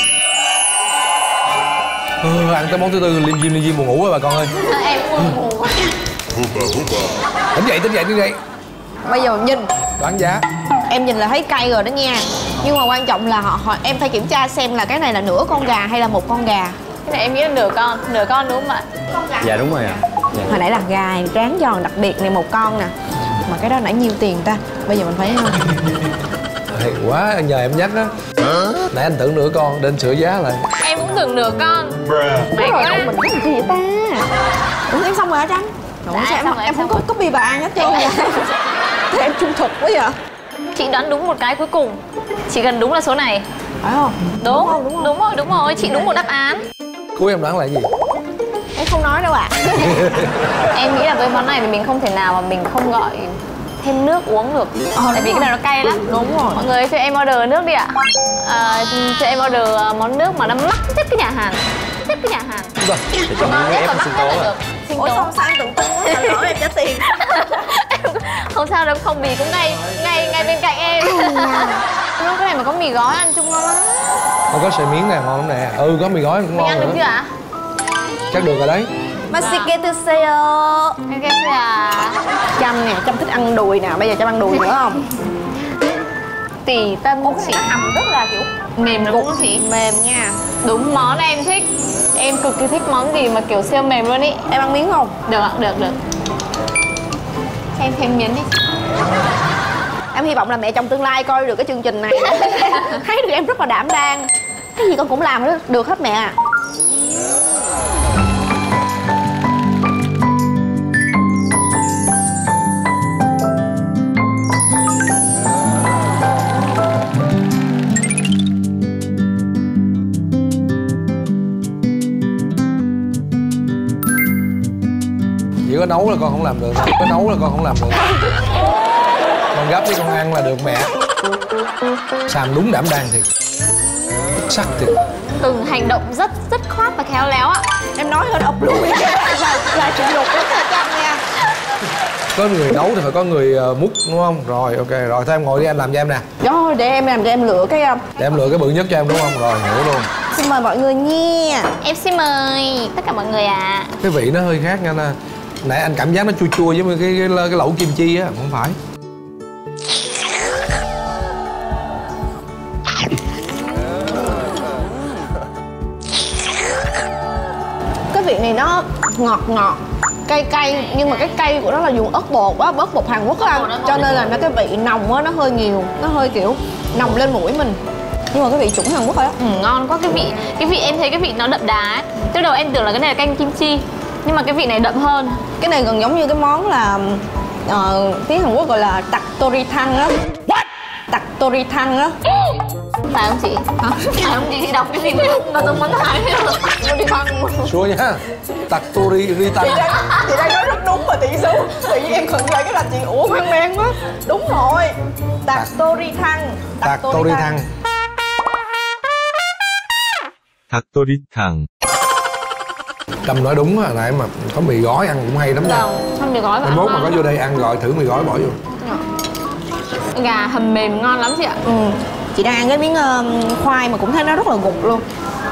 Ừ, ăn tới món thứ tư liêm diêm liêm diêm buồn ngủ rồi bà con ơi. Em buồn ngủ quá. Tỉnh dậy, tỉnh dậy, tỉnh dậy. Bây giờ nhìn, Đoán giá. em nhìn là thấy cay rồi đó nha. Nhưng mà quan trọng là họ, họ em phải kiểm tra xem là cái này là nửa con gà hay là một con gà. Cái này em nghĩ là nửa con, nửa con đúng không ạ? Dạ đúng rồi ạ. Dạ. Hồi nãy là gà rán giòn đặc biệt này, một con nè. Mà cái đó nãy nhiêu tiền ta? Bây giờ mình phải Hay quá, anh nhờ em nhắc á. Nãy anh tưởng nửa con, đến sửa giá lại. Em cũng tưởng nửa con. Đúng rồi, cậu mình có gì vậy ta? Ủa em xong rồi hả Tránh? Ủa Dạ, sao em, xong rồi, em em không xong có copy bà An hết trơn vậy? Thì em trung thực quá vậy? Chị đoán đúng một cái cuối cùng. Chỉ cần đúng là số này. Phải không? Đúng, Đúng không? Đúng không? đúng rồi, đúng rồi. Chị đúng một đáp án. Cuối em đoán là gì? Em không nói đâu ạ. Em nghĩ là với món này thì mình không thể nào mà mình không gọi thêm nước uống được. Ờ, Tại vì cái này nó cay lắm. Đúng rồi. Mọi người cho em order nước đi ạ. À, cho em order món nước mà nó mắc nhất cái nhà hàng. Nhất cái nhà hàng. Rồi. Để cho Ngon nó nhất ép và nó mắc sinh nhất tố là à. được. Sinh Ủa tố. xong sao em tự tin quá? Thật lỗi em trả tiền. Không sao đâu, không, mì cũng ngay ngay ngay bên cạnh em. Nước cái này mà có mì gói ăn chung ngon lắm. Nó có sợi miếng nè, ngon lắm nè. Ừ, có mì gói cũng Mình ngon ăn được nữa. chưa ạ? Chắc được rồi đấy. Masiketuseyo. Ok chưa ạ? Trâm nè, Trâm thích ăn đùi nè. Bây giờ Trâm ăn đùi nữa không? Tỉ tâm chị Hầm rất là kiểu mềm đúng không chị? mềm nha. Đúng món em thích. Em cực kỳ thích món gì mà kiểu siêu mềm luôn ý. Em ăn miếng không? Được ạ, được được. Cho em thêm miếng đi. Em hy vọng là mẹ chồng tương lai coi được cái chương trình này. Thấy được em rất là đảm đang. Cái gì con cũng làm được, được hết mẹ à. Chỉ có nấu là con không làm được, chỉ có nấu là con không làm được. Con gấp với con ăn là được mẹ. Sam đúng đảm đang thiệt. Sắc thiệt. Từng hành động rất rất khoát và khéo léo ạ. Em nói hết ập luôn là, là chị lục rất là chắc nha. Có người nấu thì phải có người uh, múc đúng không? Rồi ok, rồi thôi em ngồi đi, anh làm cho em nè. Rồi để em làm cho em lựa cái um, Để em lựa cái bự nhất cho em đúng không? Rồi, hiểu luôn. xin mời mọi người nha. Em xin mời tất cả mọi người ạ. Cái vị nó hơi khác nha nè. Nãy anh cảm giác nó chua chua giống như cái, cái, cái lẩu kim chi á, không phải. vị này nó ngọt ngọt cay cay, nhưng mà cái cay của nó là dùng ớt bột á, ớt bột Hàn Quốc á, cho nên là nó cái vị nồng á nó hơi nhiều, nó hơi kiểu nồng lên mũi mình. Nhưng mà cái vị chuẩn Hàn Quốc rồi á. Ừ, ngon quá. Cái vị cái vị em thấy cái vị nó đậm đá ấy. Trước đầu em tưởng là cái này là canh kim chi, nhưng mà cái vị này đậm hơn. Cái này gần giống như cái món là uh, tiếng Hàn Quốc gọi là tặc tori thang á. Tặc tori thang á. Phải không chị? Hả? Phải không chị? Chị đọc cái gì mà nó giống món Thái ấy. Tori thang. Xua nha. Tặc tori ri tăng. Chị đang, chị đang nói rất đúng mà tỷ số. Tự nhiên em khựng lại cái là chị ủa hoang mang quá. Đúng rồi. Tặc tori thang. Tặc tori thang. 닭도리탕. Trâm nói đúng hồi nãy mà có mì gói ăn cũng hay lắm nha. Không, mì gói và Mai mốt mà có vô đây ăn gọi thử mì gói bỏ vô. Gà hầm mềm ngon lắm chị ạ. Ừ. Chị đang ăn cái miếng uh, khoai mà cũng thấy nó rất là gục luôn.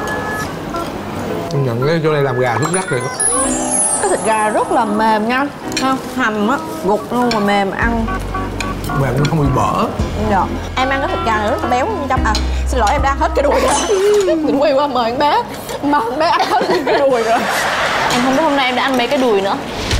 Công nhận cái chỗ này làm gà rút rắc rồi. Cái thịt gà rất là mềm nha, không hầm á, gục luôn mà mềm ăn. Mềm nó không bị bở. Dạ. Em ăn cái thịt gà này rất là béo như Trâm. À, xin lỗi em đang hết cái đùi rồi. Mình quay qua mời con bé, mà con bé ăn hết cái đùi rồi. Em không biết hôm nay em đã ăn mấy cái đùi nữa.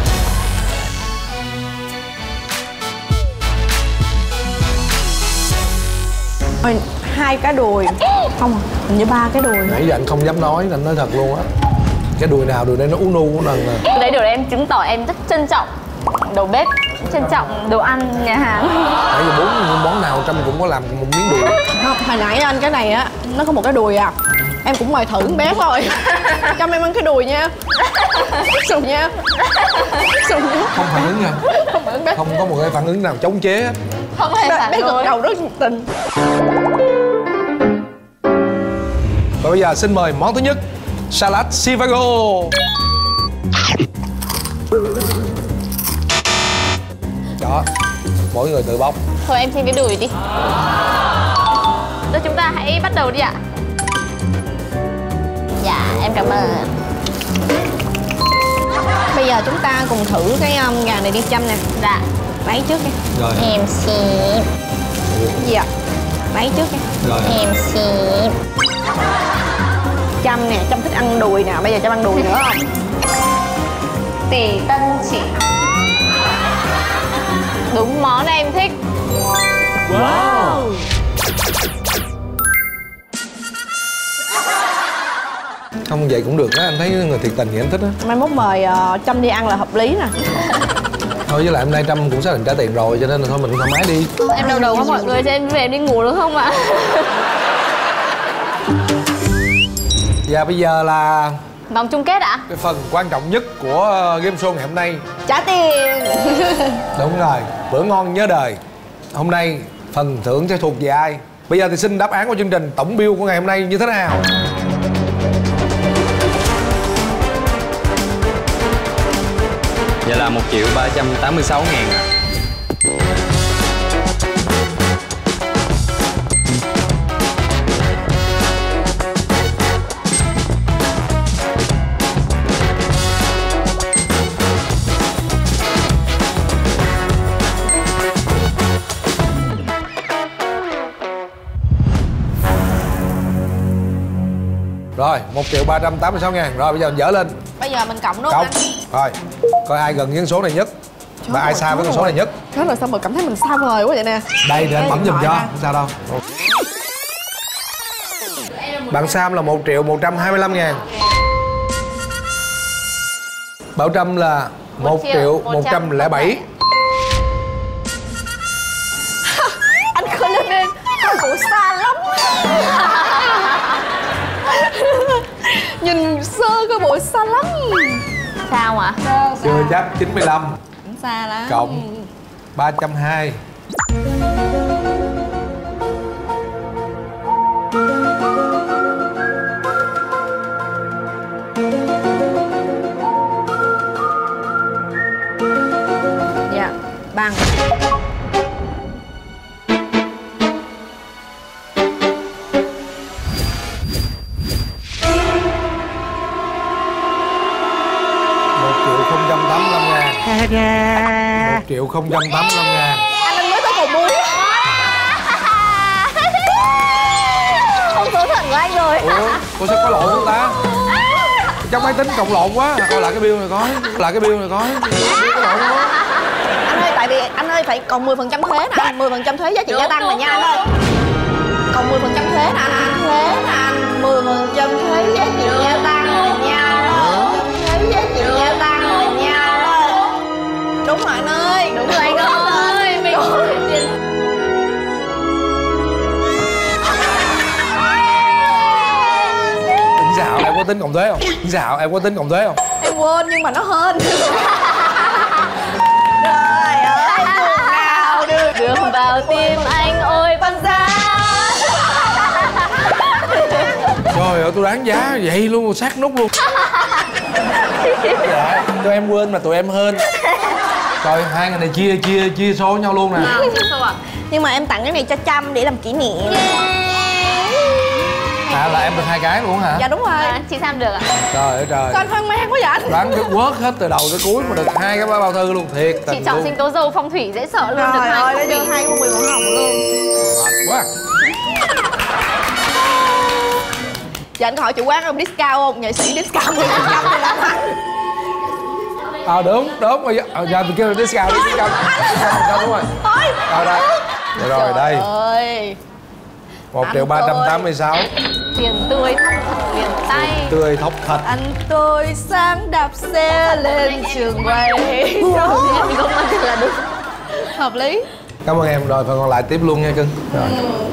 Ôi, hai cái đùi. Không à, hình như ba cái đùi. Nãy giờ anh không dám nói, anh nói thật luôn á. Cái đùi nào đùi đây nó ú nu lần nè. Đấy điều đấy em chứng tỏ em rất trân trọng đầu bếp, trân trọng đồ ăn nhà hàng. Nãy giờ bốn món nào Trâm cũng có làm một miếng đùi. Không, hồi nãy anh cái này á, nó có một cái đùi à. Em cũng mời thử con bé thôi. Cho em ăn cái đùi nha. Sùng nha. Sùng nha. Không phản ứng nha. Không phản bé. Không có một cái phản ứng nào chống chế hết. Không hề phản Bé gật đối. đầu rất nhiệt tình. Và bây giờ xin mời món thứ nhất, salad Sivago. Đó, mỗi người tự bóc. Thôi em xin cái đùi đi. Rồi chúng ta hãy bắt đầu đi ạ. Dạ em cảm ơn. Bây giờ chúng ta cùng thử cái um, gà này đi Trâm nè. Dạ. Lấy trước đi. Rồi. Em xin. Dạ. Lấy trước đi. Rồi. Em xin. Trâm nè, Trâm thích ăn đùi nè, bây giờ Trâm ăn đùi nữa không? Tỷ tân chỉ. Đúng món em thích. Wow. Không vậy cũng được á, anh thấy người thiệt tình thì anh thích á. Mai mốt mời uh, Trâm đi ăn là hợp lý nè. Thôi với lại hôm nay Trâm cũng xác định trả tiền rồi cho nên là thôi mình thoải mái đi. Em đau đầu quá mọi người, cho em về em đi ngủ được không ạ? Và bây giờ là Vòng chung kết ạ? cái phần quan trọng nhất của game show ngày hôm nay. Trả tiền. Đúng rồi, bữa ngon nhớ đời. Hôm nay phần thưởng sẽ thuộc về ai? Bây giờ thì xin đáp án của chương trình, tổng bill của ngày hôm nay như thế nào? Vậy là một triệu ba trăm tám mươi sáu ngàn. Rồi, một triệu ba trăm tám mươi sáu ngàn. Rồi bây giờ mình dỡ lên. Bây giờ mình cộng đúng Cộng. không Rồi, coi ai gần với con số này nhất. Và ai xa với con số này nhất. Thế là sao mà cảm thấy mình xa vời quá vậy nè. Đây thì anh bấm giùm cho, ra. không sao đâu. Bạn Sam là một triệu một trăm hai mươi lăm ngàn. Bảo Trâm là một triệu một trăm lẻ bảy. Anh khơi lên em, coi bộ xa lắm. Nhìn sơ coi bộ xa lắm. Sao ạ? Chưa chắc chín mươi lăm. Cũng xa lắm. Cộng ba trăm hai. Dạ, bằng. một triệu không trăm tám mươi lăm ngàn. Anh anh mới tới cầu muối. Không số phận của anh rồi. Ủa, cô sao có lộn không ta? trong máy tính cộng lộn quá. Coi lại cái bill này coi, lại cái bill này coi. Anh ơi, tại vì anh ơi phải còn mười phần trăm thuế nè anh, mười phần trăm thuế giá trị gia tăng nè nha anh ơi. Còn mười phần trăm thuế nè anh, thuế nè anh, mười phần trăm thuế giá trị gia tăng nè nha anh ơi. Thuế giá trị gia tăng nè nha anh ơi. Đúng rồi anh ơi, Đúng rồi anh ơi, mình tiền. Dạo em có tính cộng thuế không? Dạo em có tính cộng thuế không? em quên nhưng mà nó hên. Trời ơi, đường nào được Đường vào tim anh ôi văn gia. Trời ơi, tôi đoán giá vậy luôn, sát nút luôn. Dạ, tụi em quên mà tụi em hên. Rồi hai người này chia chia chia số nhau luôn nè. Nhưng mà em tặng cái này cho Trâm để làm kỷ niệm. À là em được hai cái luôn hả? Dạ đúng rồi. À, chị Sam được ạ. Trời ơi trời. Sao anh hoang mang quá vậy anh? Đoán cái quớt hết từ đầu tới cuối mà được hai cái bao thư luôn, thiệt Chị chọn sinh tố dâu phong thủy dễ sợ luôn. Được Trời hai ơi, phong nó thủy. được hai phong bì màu hồng luôn. Mệt quá. Dạ anh hỏi chủ quán ông discount không? Nghệ sĩ discount mười phần trăm thì làm anh. Ờ à, đúng, đúng rồi. Ờ, giờ mình kêu là discount đi, discount. Discount đúng rồi. Thôi. Rồi đây. Rồi, rồi đây. Ơi. một triệu ba trăm tám mươi sáu. Tiền tươi, tiền tay. Tươi thóc thịt. Anh tôi sáng đạp xe lên trường quay. Mình không nói được là đúng. Hợp lý. Cảm ơn em, rồi phần còn lại tiếp luôn nha cưng. Rồi.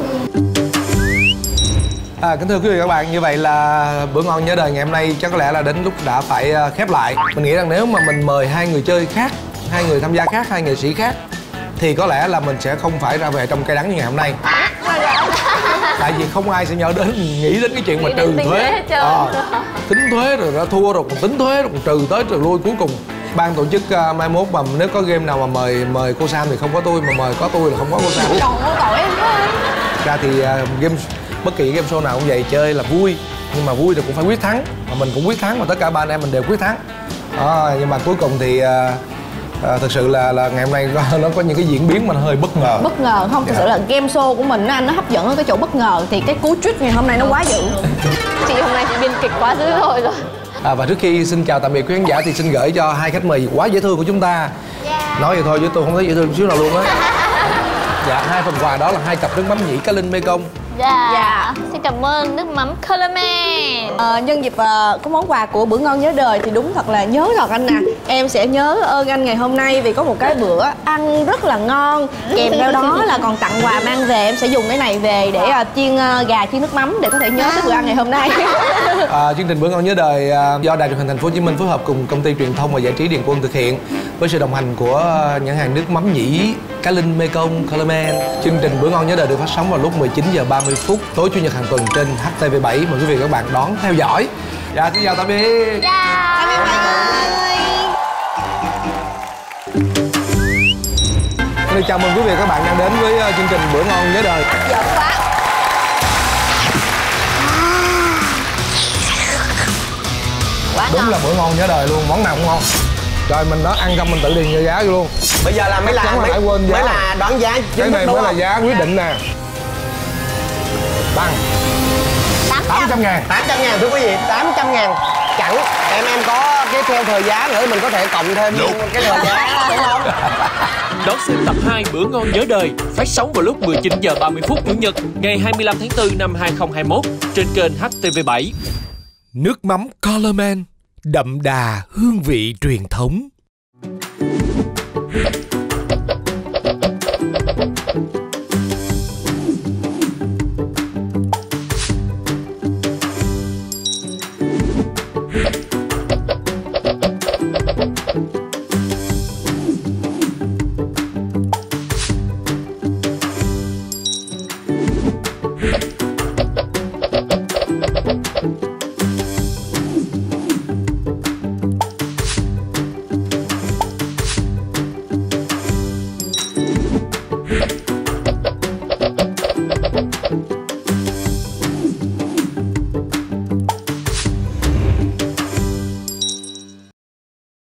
À, kính thưa quý vị và các bạn, như vậy là bữa ngon nhớ đời ngày hôm nay chắc có lẽ là đến lúc đã phải khép lại. Mình nghĩ rằng nếu mà mình mời hai người chơi khác, hai người tham gia khác, hai nghệ sĩ khác thì có lẽ là mình sẽ không phải ra về trong cay đắng như ngày hôm nay. Tại vì không ai sẽ nhớ đến, nghĩ đến cái chuyện mà trừ thuế, à, tính thuế rồi đã thua rồi còn tính thuế rồi còn trừ tới trừ lui. Cuối cùng ban tổ chức uh, mai mốt mà nếu có game nào mà mời mời cô Sam thì không có tôi, mà mời có tôi là không có cô Sam. Trời ơi, tội em quá. Ra thì uh, game bất kỳ game show nào cũng vậy, chơi là vui nhưng mà vui thì cũng phải quyết thắng, mà mình cũng quyết thắng, mà tất cả ba anh em mình đều quyết thắng. À, nhưng mà cuối cùng thì uh, À, thực sự là là ngày hôm nay nó, nó có những cái diễn biến mà nó hơi bất ngờ. Bất ngờ không? Thực Dạ. sự là game show của mình anh nó hấp dẫn ở cái chỗ bất ngờ, thì cái cú tweet ngày hôm nay nó quá dữ. Chị hôm nay chị biên kịch quá dữ rồi rồi. À, và trước khi xin chào tạm biệt quý khán giả thì xin gửi cho hai khách mời quá dễ thương của chúng ta. Yeah. Nói vậy thôi chứ tôi không thấy dễ thương chút xíu nào luôn á. Dạ, hai phần quà đó là hai cặp nước mắm nhĩ Cá Linh Mekong. Dạ. Dạ. Xin cảm ơn nước mắm Colorman. À, nhân dịp uh, có món quà của bữa ngon nhớ đời thì đúng thật là nhớ thật anh nè. Em sẽ nhớ ơn anh ngày hôm nay vì có một cái bữa ăn rất là ngon, kèm theo đó là còn tặng quà mang về. Em sẽ dùng cái này về để uh, chiên uh, gà chiên nước mắm để có thể nhớ cái bữa ăn ngày hôm nay. À, chương trình bữa ngon nhớ đời uh, do Đài Truyền hình Thành phố Hồ Chí Minh phối hợp cùng công ty truyền thông và giải trí Điền Quân thực hiện với sự đồng hành của uh, nhãn hàng nước mắm nhĩ Cá Linh Mekong Colorman. Chương trình bữa ngon nhớ đời được phát sóng vào lúc mười chín giờ ba mươi phút tối chủ nhật hàng tuần trên H T V bảy. Mời quý vị và các bạn đón theo dõi. Dạ, xin chào tạm biệt. Dạ. Tạm biệt mọi người. Xin được chào mừng quý vị và các bạn đang đến với uh, chương trình bữa ngon nhớ đời. Giỡn quá. Quá Đúng ngon. là bữa ngon nhớ đời luôn, món nào cũng ngon. Rồi mình nó ăn xong mình tự điền ra giá luôn. Bây giờ là mới là Chắc chắn là mới, phải quên giá. mới là đoán giá Cái chính thức này đúng mới là không? giá quyết định nè. Bằng tám trăm ngàn. tám trăm ngàn thưa quý vị, tám trăm ngàn. Chẳng em em có cái theo thời giá nữa mình có thể cộng thêm cái thời giá đúng không? Đón xem tập hai Bữa ngon nhớ đời phát sóng vào lúc mười chín giờ ba mươi phút Chủ nhật ngày hai mươi lăm tháng tư năm hai không hai mốt trên kênh H T V bảy. Nước mắm Colorman đậm đà hương vị truyền thống.